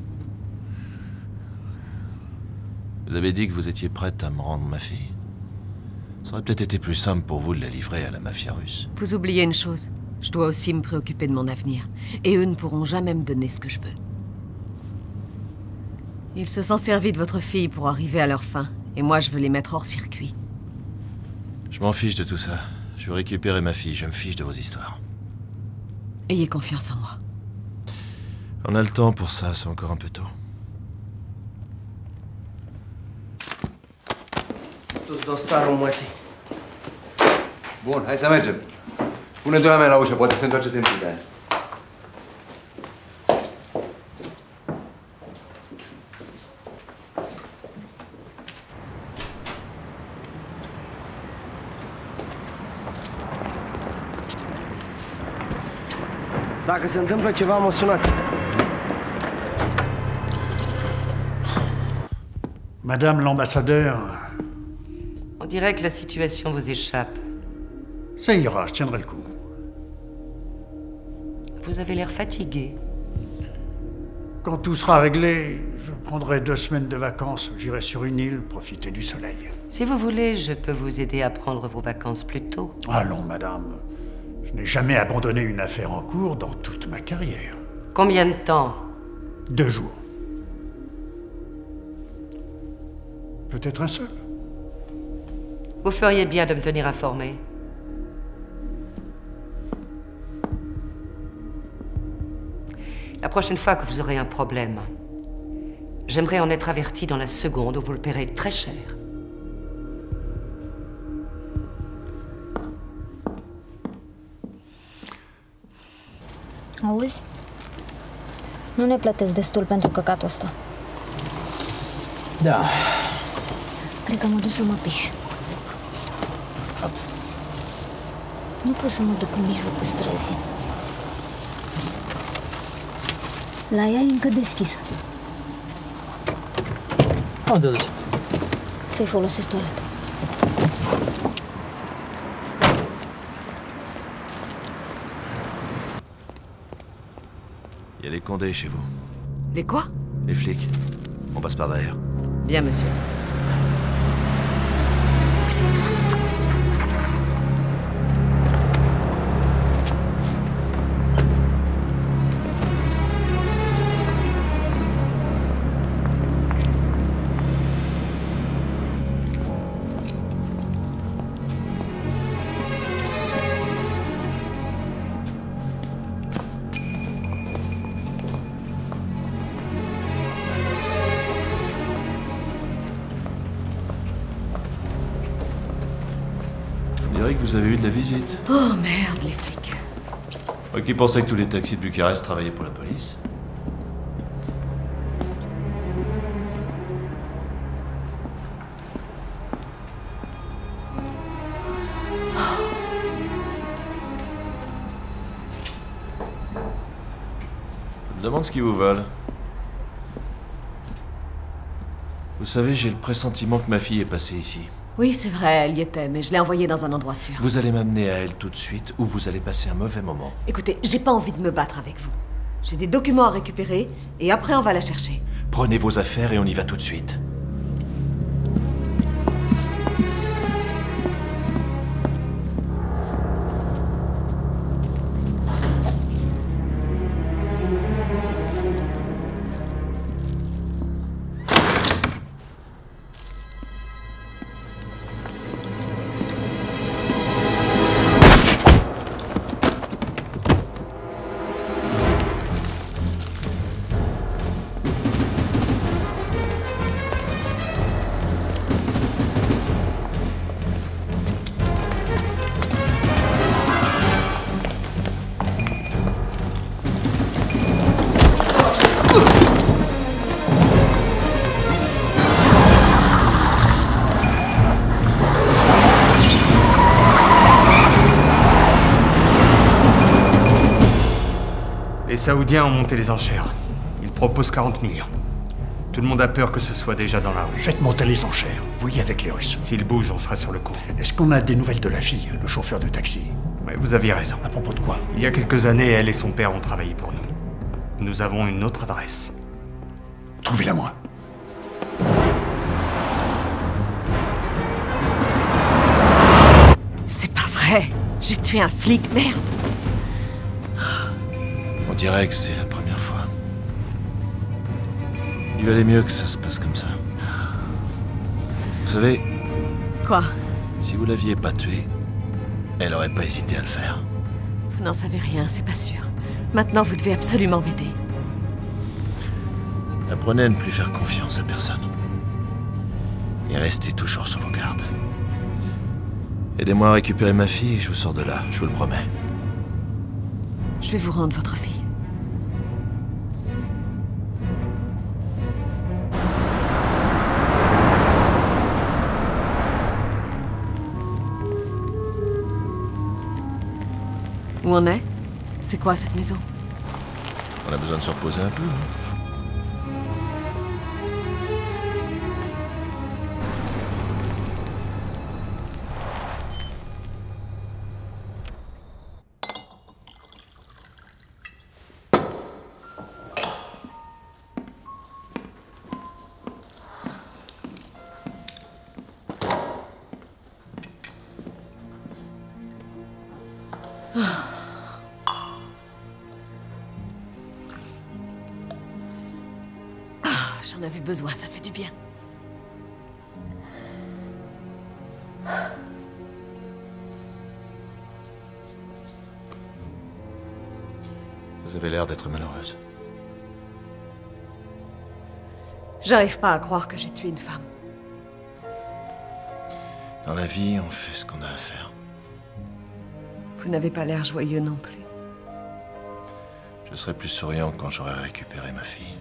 Vous avez dit que vous étiez prête à me rendre ma fille. Ça aurait peut-être été plus simple pour vous de la livrer à la mafia russe. Vous oubliez une chose. Je dois aussi me préoccuper de mon avenir. Et eux ne pourront jamais me donner ce que je veux. Ils se sont servis de votre fille pour arriver à leur fin. Et moi, je veux les mettre hors circuit. Je m'en fiche de tout ça. Je veux récupérer ma fille. Je me fiche de vos histoires. Ayez confiance en moi. On a le temps pour ça. C'est encore un peu tôt. Tu-ți dosarul, mătii. Bun, hai să mergem. Pune doi oameni la ușă, poate se întoarce timpul de aia. Dacă se întâmplă ceva, mă sunați. Madame l'ambassadeur... On dirait que la situation vous échappe. Ça ira, je tiendrai le coup. Vous avez l'air fatigué. Quand tout sera réglé, je prendrai deux semaines de vacances. J'irai sur une île profiter du soleil. Si vous voulez, je peux vous aider à prendre vos vacances plus tôt. Allons, madame. Je n'ai jamais abandonné une affaire en cours dans toute ma carrière. Combien de temps? Deux jours. Peut-être un seul. Vous feriez bien de me tenir informé. La prochaine fois que vous aurez un problème, j'aimerais en être averti dans la seconde où vous le paierez très cher. Auzi? Nu ne plătesc destul pentru căcatul ăsta. Da. Cred că mă duc să mă piș. Nu pot să mă duc în mijlocul străzii. La ea e încă deschis. Unde duci? Să-i folosesc toaleta. Il y a les Condés chez vous. Les quoi? Les flics. On passe par derrière. Bien, monsieur. On dirait que vous avez eu de la visite. Oh merde, les flics. Moi qui pensais que tous les taxis de Bucarest travaillaient pour la police. Je me demande ce qu'ils vous veulent. Vous savez, j'ai le pressentiment que ma fille est passée ici. Oui, c'est vrai, elle y était, mais je l'ai envoyée dans un endroit sûr. Vous allez m'amener à elle tout de suite ou vous allez passer un mauvais moment. Écoutez, j'ai pas envie de me battre avec vous. J'ai des documents à récupérer et après on va la chercher. Prenez vos affaires et on y va tout de suite. Les Saoudiens ont monté les enchères. Ils proposent quarante millions. Tout le monde a peur que ce soit déjà dans la rue. Faites monter les enchères. Voyez avec les Russes. S'il bouge, on sera sur le coup. Est-ce qu'on a des nouvelles de la fille, le chauffeur de taxi? Ouais, vous aviez raison. À propos de quoi? Il y a quelques années, elle et son père ont travaillé pour nous. Nous avons une autre adresse. Trouvez-la moi. C'est pas vrai. J'ai tué un flic, merde. On dirait que c'est la première fois. Il valait mieux que ça se passe comme ça. Vous savez... Quoi? Si vous l'aviez pas tué, elle aurait pas hésité à le faire. Vous n'en savez rien, c'est pas sûr. Maintenant, vous devez absolument m'aider. Apprenez à ne plus faire confiance à personne. Et restez toujours sur vos gardes. Aidez-moi à récupérer ma fille et je vous sors de là, je vous le promets. Je vais vous rendre votre fille. Où on est? C'est quoi cette maison? On a besoin de se reposer un peu, hein. J'en avais besoin, ça fait du bien. Vous avez l'air d'être malheureuse. J'arrive pas à croire que j'ai tué une femme. Dans la vie, on fait ce qu'on a à faire. Vous n'avez pas l'air joyeux non plus. Je serai plus souriant quand j'aurai récupéré ma fille.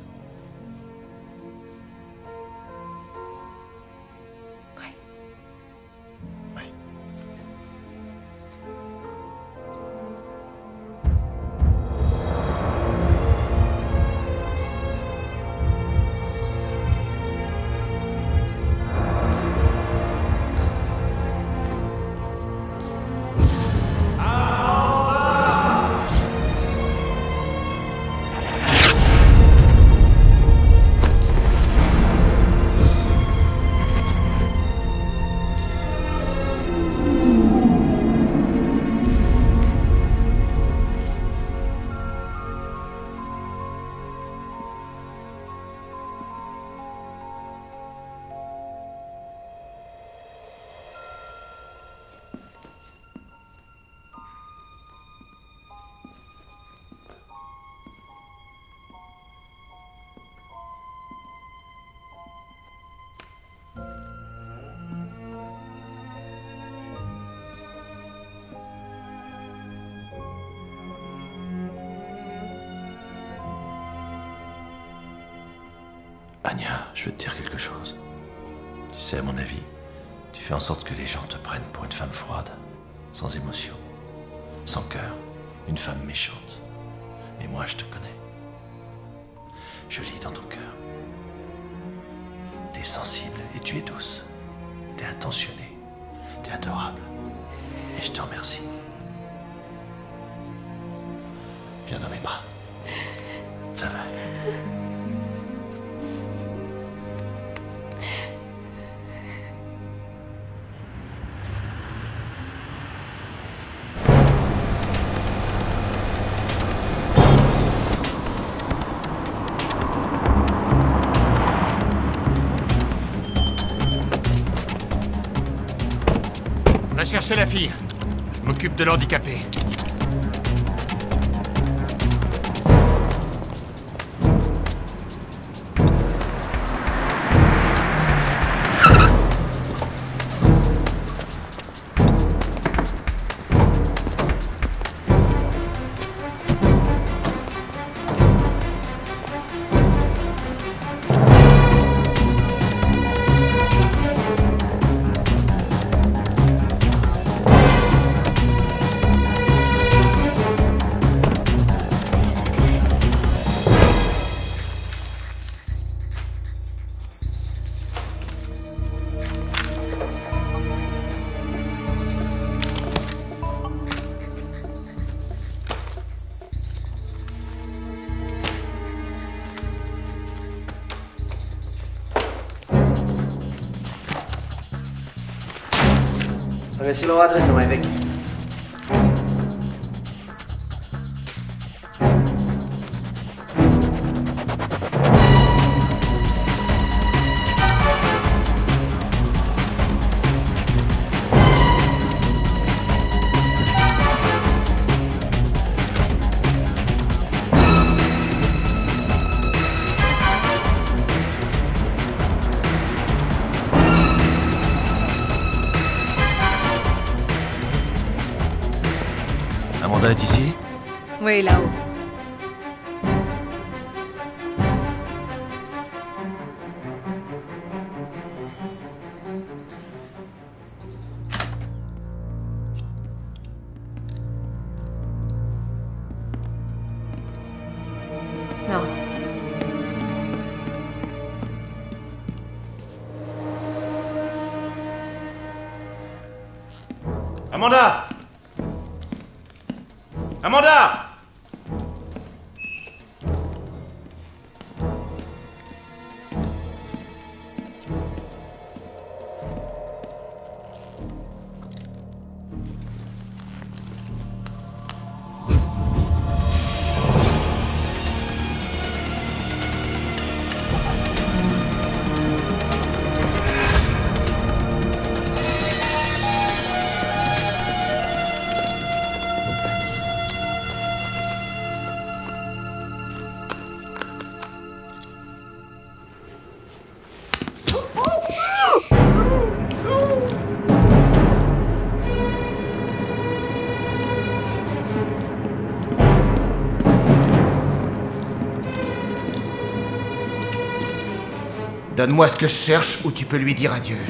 Anya, je veux te dire quelque chose. Tu sais, à mon avis, tu fais en sorte que les gens te prennent pour une femme froide, sans émotion, sans cœur, une femme méchante. Mais moi, je te connais. Je lis dans ton cœur. T'es sensible et tu es douce. T'es attentionnée. T'es adorable. Et je te remercie. Viens dans mes bras. Ça va aller. Va chercher la fille. Je m'occupe de l'handicapé. Să găsim o adresă mai veche. Amanda est ici? Oui, là-haut. Non. Amanda! Amanda! Donne-moi ce que je cherche ou tu peux lui dire adieu.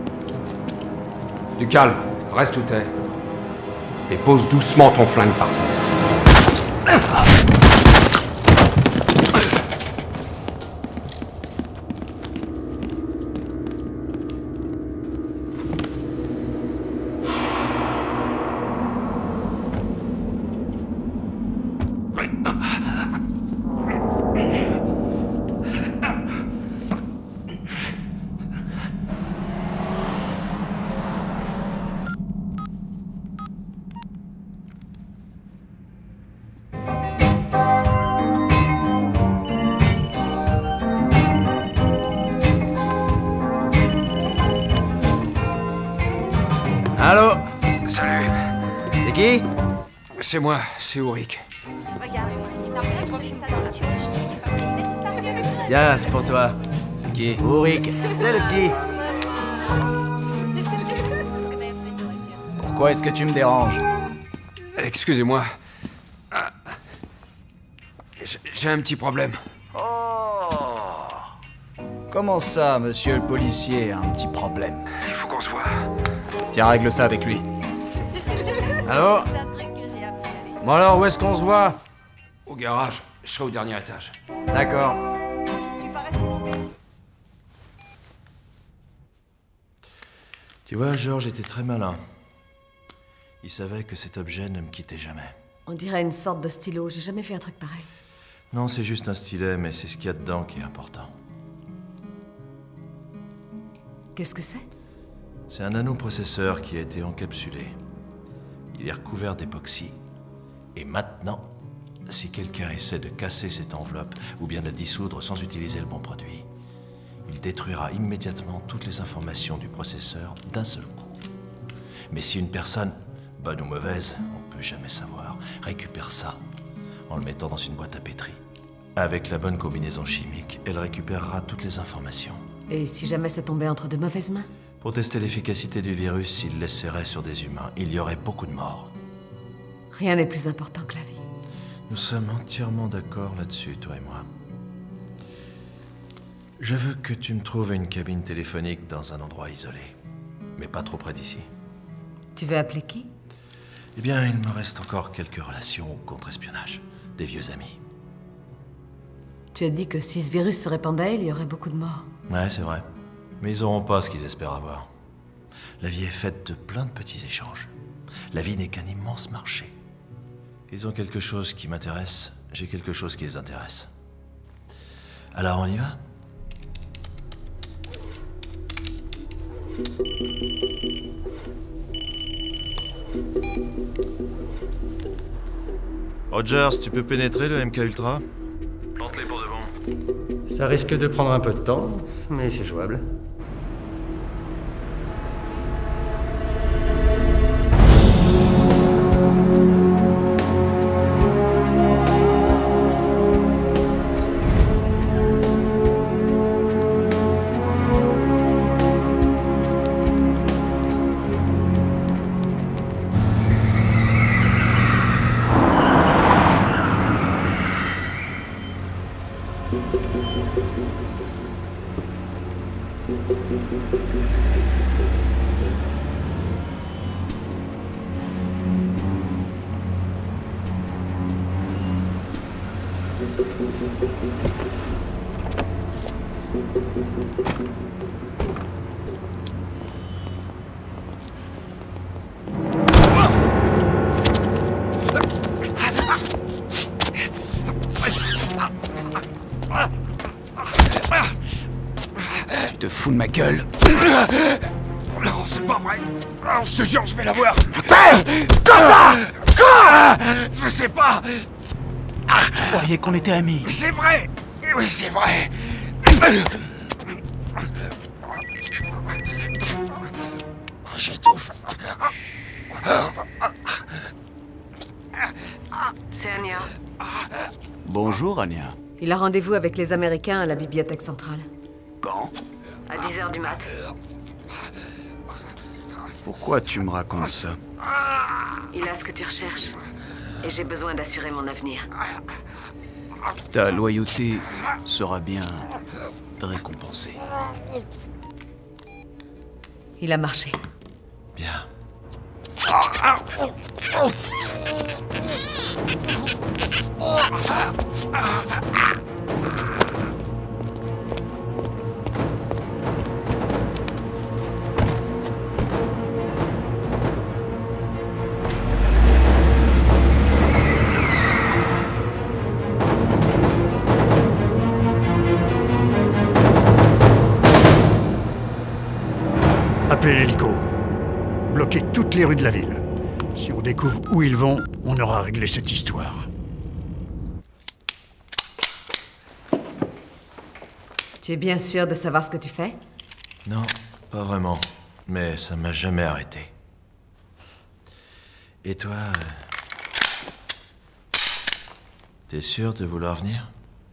Du calme, reste où t'es. Et pose doucement ton flingue par terre. Allô? Salut. C'est qui? C'est moi, c'est Ulrich. Tiens, c'est pour toi. C'est qui? Ulrich, c'est le petit. Pourquoi est-ce que tu me déranges? Excusez-moi. J'ai un petit problème. Comment ça, monsieur le policier, un petit problème? Il faut qu'on se voit. Tiens, règle ça avec lui. Allô? Bon alors, où est-ce qu'on se voit? Au garage. Je serai au dernier étage. D'accord. Tu vois, George était très malin. Il savait que cet objet ne me quittait jamais. On dirait une sorte de stylo. J'ai jamais vu un truc pareil. Non, c'est juste un stylet, mais c'est ce qu'il y a dedans qui est important. Qu'est-ce que c'est? C'est un nanoprocesseur qui a été encapsulé. Il est recouvert d'époxy. Et maintenant, si quelqu'un essaie de casser cette enveloppe ou bien de la dissoudre sans utiliser le bon produit, il détruira immédiatement toutes les informations du processeur d'un seul coup. Mais si une personne, bonne ou mauvaise, on peut jamais savoir, récupère ça en le mettant dans une boîte à pétri, avec la bonne combinaison chimique, elle récupérera toutes les informations. Et si jamais ça tombait entre de mauvaises mains? Pour tester l'efficacité du virus, s'il l'essaierait sur des humains, il y aurait beaucoup de morts. Rien n'est plus important que la vie. Nous sommes entièrement d'accord là-dessus, toi et moi. Je veux que tu me trouves une cabine téléphonique dans un endroit isolé, mais pas trop près d'ici. Tu veux appeler qui? Eh bien, il me reste encore quelques relations au contre-espionnage, des vieux amis. Tu as dit que si ce virus se répandait, il y aurait beaucoup de morts. Ouais, c'est vrai. Mais ils n'auront pas ce qu'ils espèrent avoir. La vie est faite de plein de petits échanges. La vie n'est qu'un immense marché. Ils ont quelque chose qui m'intéresse, j'ai quelque chose qui les intéresse. Alors on y va? Rogers, tu peux pénétrer le M K Ultra? Plante-les pour de bon. Ça risque de prendre un peu de temps, mais c'est jouable. Tu te fous de ma gueule? Non, c'est pas vrai. Non, je te jure, je vais la voir. Hé! Quoi ça? Quoi? Je sais pas. Je croyais qu'on était amis. C'est vrai. Oui, c'est vrai. J'étouffe. C'est Anya. Bonjour, Anya. Il a rendez-vous avec les Américains à la bibliothèque centrale. Quand? À dix heures du mat. Pourquoi tu me racontes ça? Il a ce que tu recherches. Et j'ai besoin d'assurer mon avenir. Ta loyauté sera bien récompensée. Il a marché. Bien. Appelez l'hélico. Bloquez toutes les rues de la ville. Si on découvre où ils vont, on aura réglé cette histoire. Tu es bien sûr de savoir ce que tu fais? Non, pas vraiment. Mais ça m'a jamais arrêté. Et toi... T'es sûr de vouloir venir?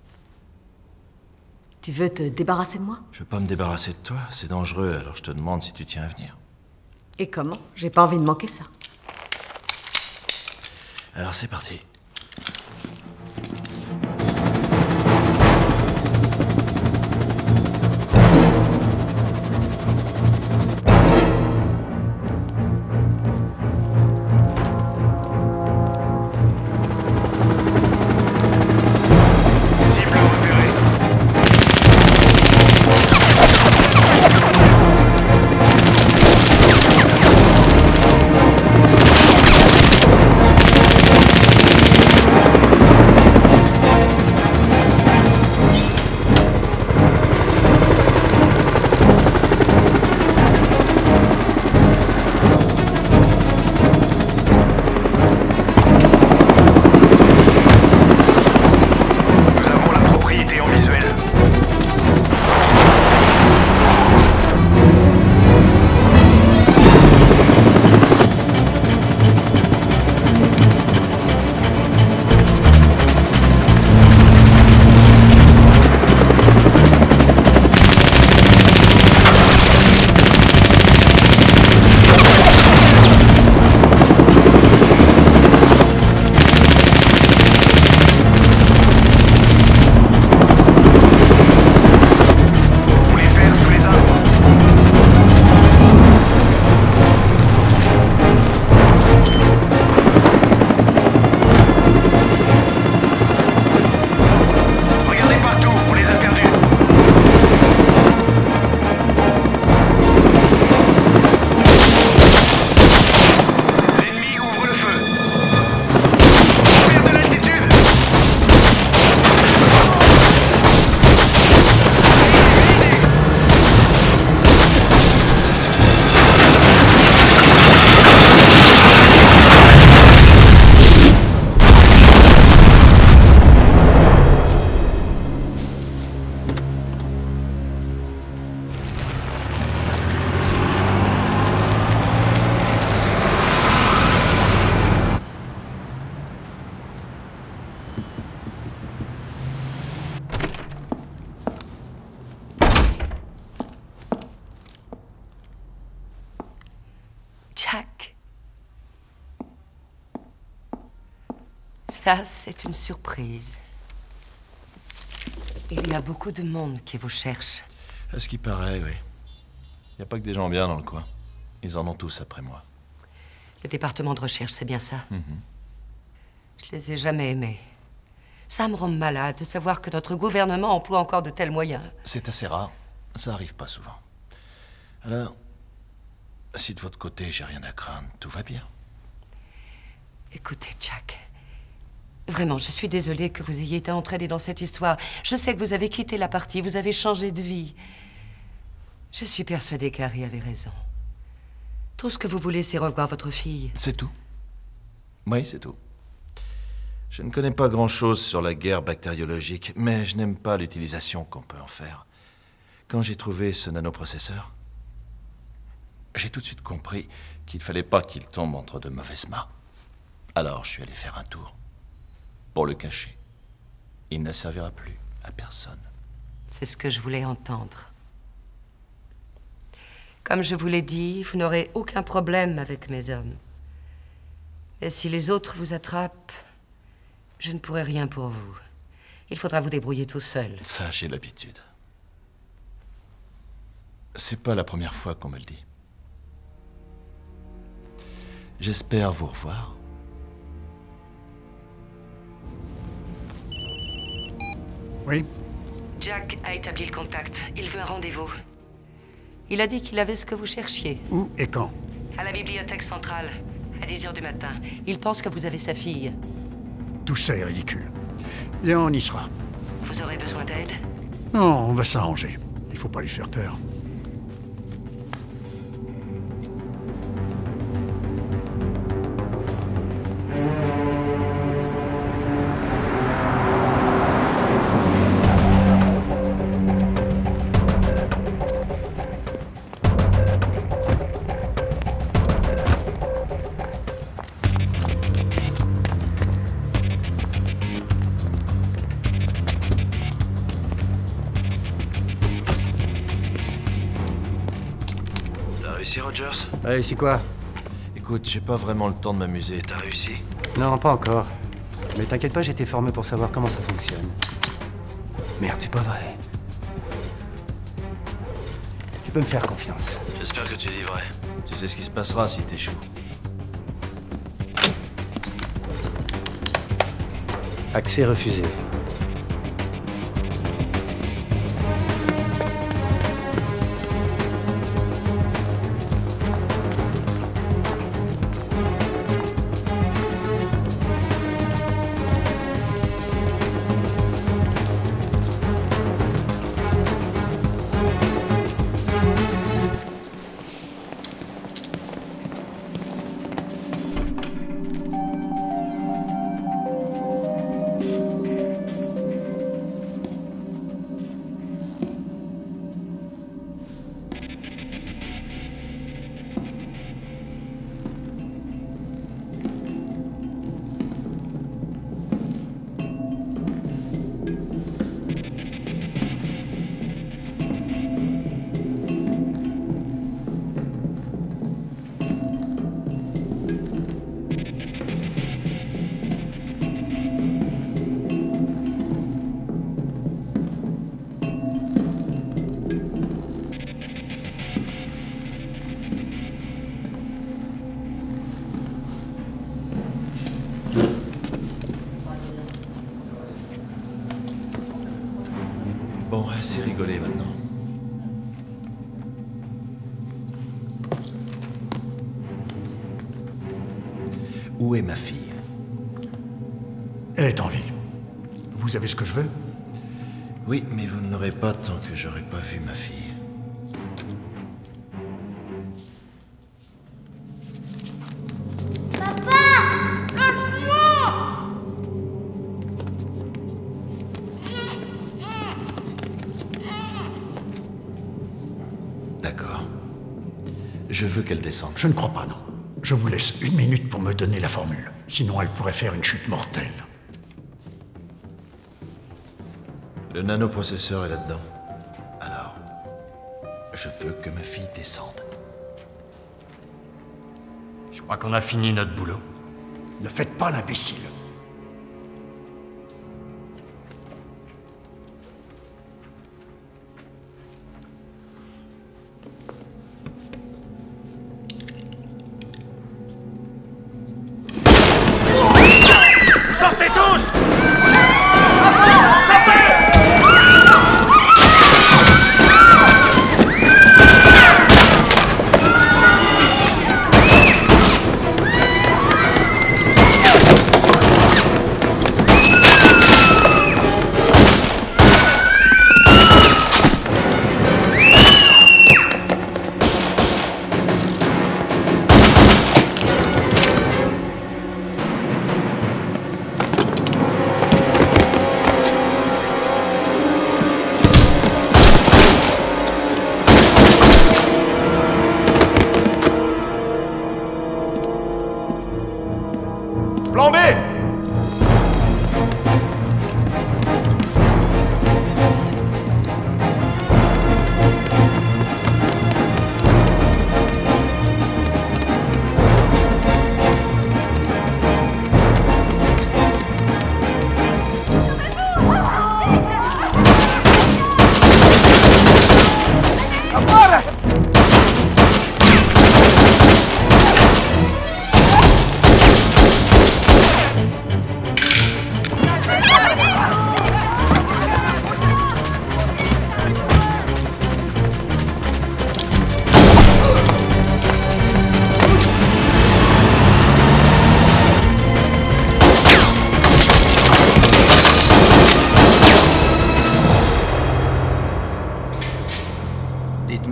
Tu veux te débarrasser de moi? Je veux pas me débarrasser de toi, c'est dangereux, alors je te demande si tu tiens à venir. Et comment? J'ai pas envie de manquer ça. Alors c'est parti. Ça, c'est une surprise. Il y a beaucoup de monde qui vous cherche. À ce qui paraît, oui. Il n'y a pas que des gens bien dans le coin. Ils en ont tous après moi. Le département de recherche, c'est bien ça? Mm-hmm. Je les ai jamais aimés. Ça me rend malade de savoir que notre gouvernement emploie encore de tels moyens. C'est assez rare. Ça arrive pas souvent. Alors, si de votre côté, j'ai rien à craindre, tout va bien. Écoutez, Jack. Vraiment, je suis désolée que vous ayez été entraîné dans cette histoire. Je sais que vous avez quitté la partie, vous avez changé de vie. Je suis persuadée qu'Harry avait raison. Tout ce que vous voulez, c'est revoir votre fille. C'est tout. Oui, c'est tout. Je ne connais pas grand-chose sur la guerre bactériologique, mais je n'aime pas l'utilisation qu'on peut en faire. Quand j'ai trouvé ce nanoprocesseur, j'ai tout de suite compris qu'il fallait pas qu'il tombe entre de mauvaises mains. Alors je suis allé faire un tour. Pour le cacher. Il ne servira plus à personne. C'est ce que je voulais entendre. Comme je vous l'ai dit, vous n'aurez aucun problème avec mes hommes. Et si les autres vous attrapent, je ne pourrai rien pour vous. Il faudra vous débrouiller tout seul. Ça, j'ai l'habitude. C'est pas la première fois qu'on me le dit. J'espère vous revoir. Oui? Jack a établi le contact. Il veut un rendez-vous. Il a dit qu'il avait ce que vous cherchiez. Où et quand? À la bibliothèque centrale, à dix heures du matin. Il pense que vous avez sa fille. Tout ça est ridicule. Bien, on y sera. Vous aurez besoin d'aide? Non, on va s'arranger. Il faut pas lui faire peur. T'as réussi quoi? Écoute, j'ai pas vraiment le temps de m'amuser. T'as réussi? Non, pas encore. Mais t'inquiète pas, j'ai été formé pour savoir comment ça fonctionne. Merde, c'est pas vrai. Tu peux me faire confiance. J'espère que tu dis vrai. Tu sais ce qui se passera si t'échoues. Accès refusé. Bon, assez rigolé maintenant. Où est ma fille? Elle est en vie. Vous avez ce que je veux? Oui, mais vous ne l'aurez pas tant que j'aurai pas vu ma fille. D'accord. Je veux qu'elle descende. Je ne crois pas, non. Je vous laisse une minute pour me donner la formule. Sinon, elle pourrait faire une chute mortelle. Le nanoprocesseur est là-dedans. Alors, je veux que ma fille descende. Je crois qu'on a fini notre boulot. Ne faites pas l'imbécile.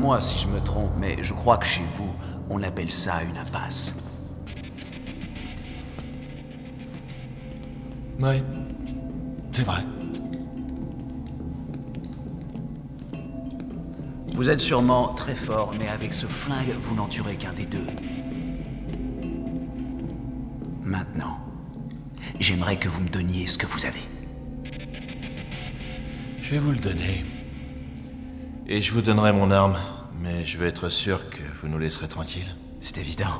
Dites-moi si je me trompe, mais je crois que chez vous, on appelle ça une impasse. Oui, c'est vrai. Vous êtes sûrement très fort, mais avec ce flingue, vous n'en tuerez qu'un des deux. Maintenant, j'aimerais que vous me donniez ce que vous avez. Je vais vous le donner. Et je vous donnerai mon arme, mais je veux être sûr que vous nous laisserez tranquilles. C'est évident.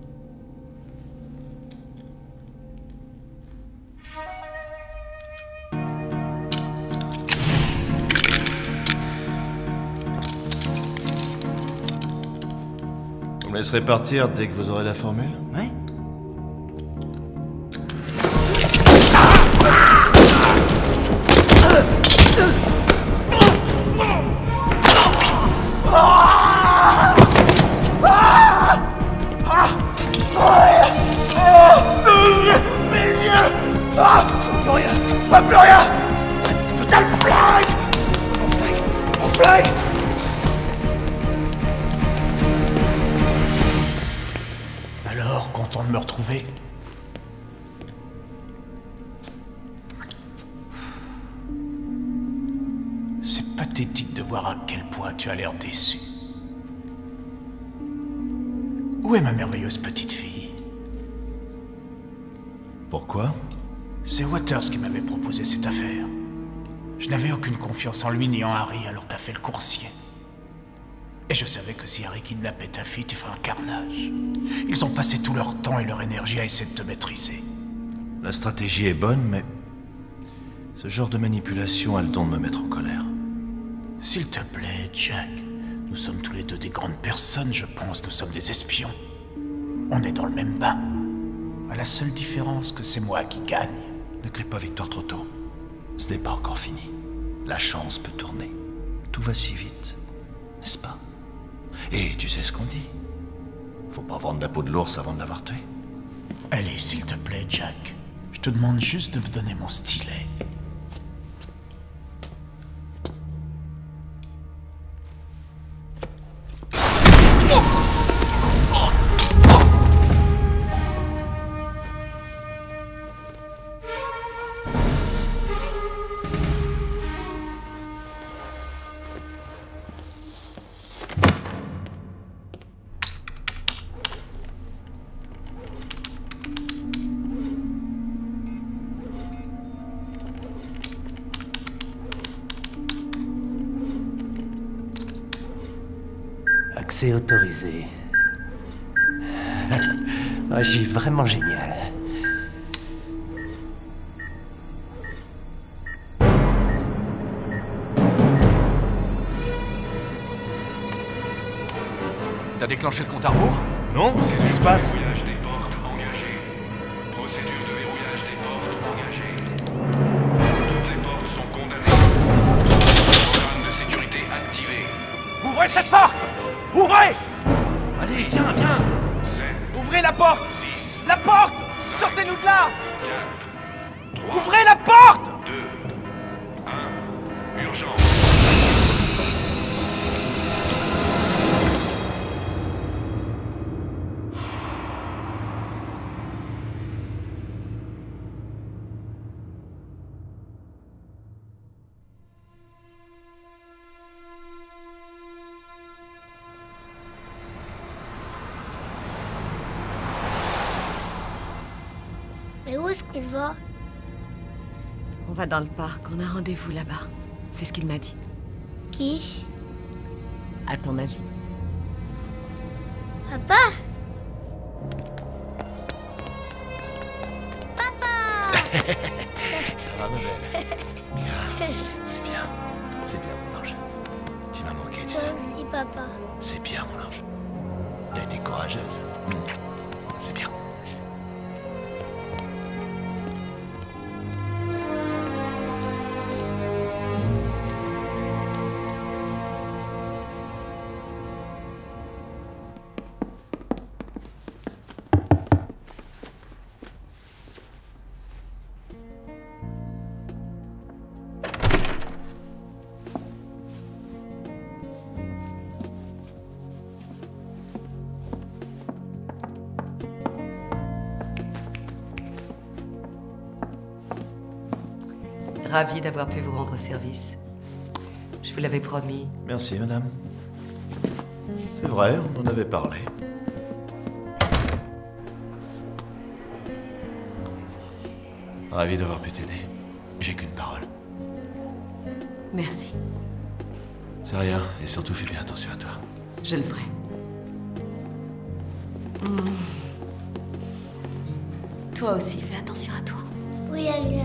Vous me laisserez partir dès que vous aurez la formule? Oui. Alors, content de me retrouver? C'est pathétique de voir à quel point tu as l'air déçu. Où est ma merveilleuse petite fille? Pourquoi? C'est Waters qui m'avait proposé cette affaire. Je n'avais aucune confiance en lui ni en Harry, alors t'as fait le coursier. Et je savais que si Harry kidnappait ta fille, tu ferais un carnage. Ils ont passé tout leur temps et leur énergie à essayer de te maîtriser. La stratégie est bonne, mais ce genre de manipulation a le don de me mettre en colère. S'il te plaît, Jack, nous sommes tous les deux des grandes personnes, je pense, nous sommes des espions. On est dans le même bain. À la seule différence que c'est moi qui gagne. Ne crée pas Victor trop tôt. Ce n'est pas encore fini. La chance peut tourner. Tout va si vite, n'est-ce pas? Et tu sais ce qu'on dit. Faut pas vendre la peau de l'ours avant de l'avoir tué. Allez, s'il te plaît, Jack. Je te demande juste de me donner mon stylet. Accès autorisé. Ah, je suis vraiment génial. T'as déclenché le compte à rebours? Non? Qu'est-ce qui se passe? Verrouillage des portes engagé. Procédure de verrouillage des portes engagée. Toutes les portes sont condamnées. Programme de sécurité activé. Ouvrez cette porte! Ouvrez! Allez, viens, viens! sept. Ouvrez la porte! six. La porte! cinq, Sortez-nous de là! quatre. trois. Ouvrez la porte! deux. un. Urgence. Mais où est-ce qu'on va? On va dans le parc, on a rendez-vous là-bas. C'est ce qu'il m'a dit. Qui? À ton avis? Papa? Ça va, ma belle? Bien. C'est bien. C'est bien, mon ange. Tu m'as manqué, tu sais. Toi aussi, papa. C'est bien, mon ange. T'as été courageuse. Mmh. C'est bien. ravie d'avoir pu vous rendre service. Je vous l'avais promis. Merci, madame. C'est vrai, on en avait parlé. Ravi d'avoir pu t'aider. J'ai qu'une parole. Merci. C'est rien, et surtout fais bien attention à toi. Je le ferai. Mm. Toi aussi, fais attention à toi. Oui, Anya.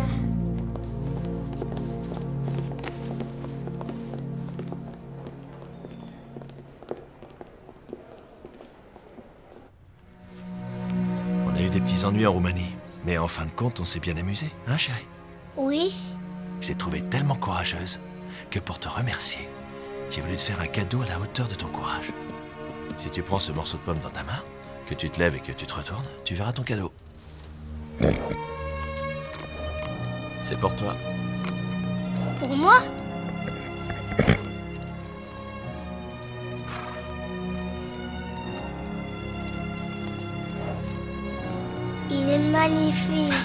On a eu des petits ennuis en Roumanie. Mais en fin de compte, on s'est bien amusé, hein, chérie? Oui. Je t'ai trouvée tellement courageuse que pour te remercier, j'ai voulu te faire un cadeau à la hauteur de ton courage. Si tu prends ce morceau de pomme dans ta main, que tu te lèves et que tu te retournes, tu verras ton cadeau. C'est pour toi. Pour moi? Il est magnifique.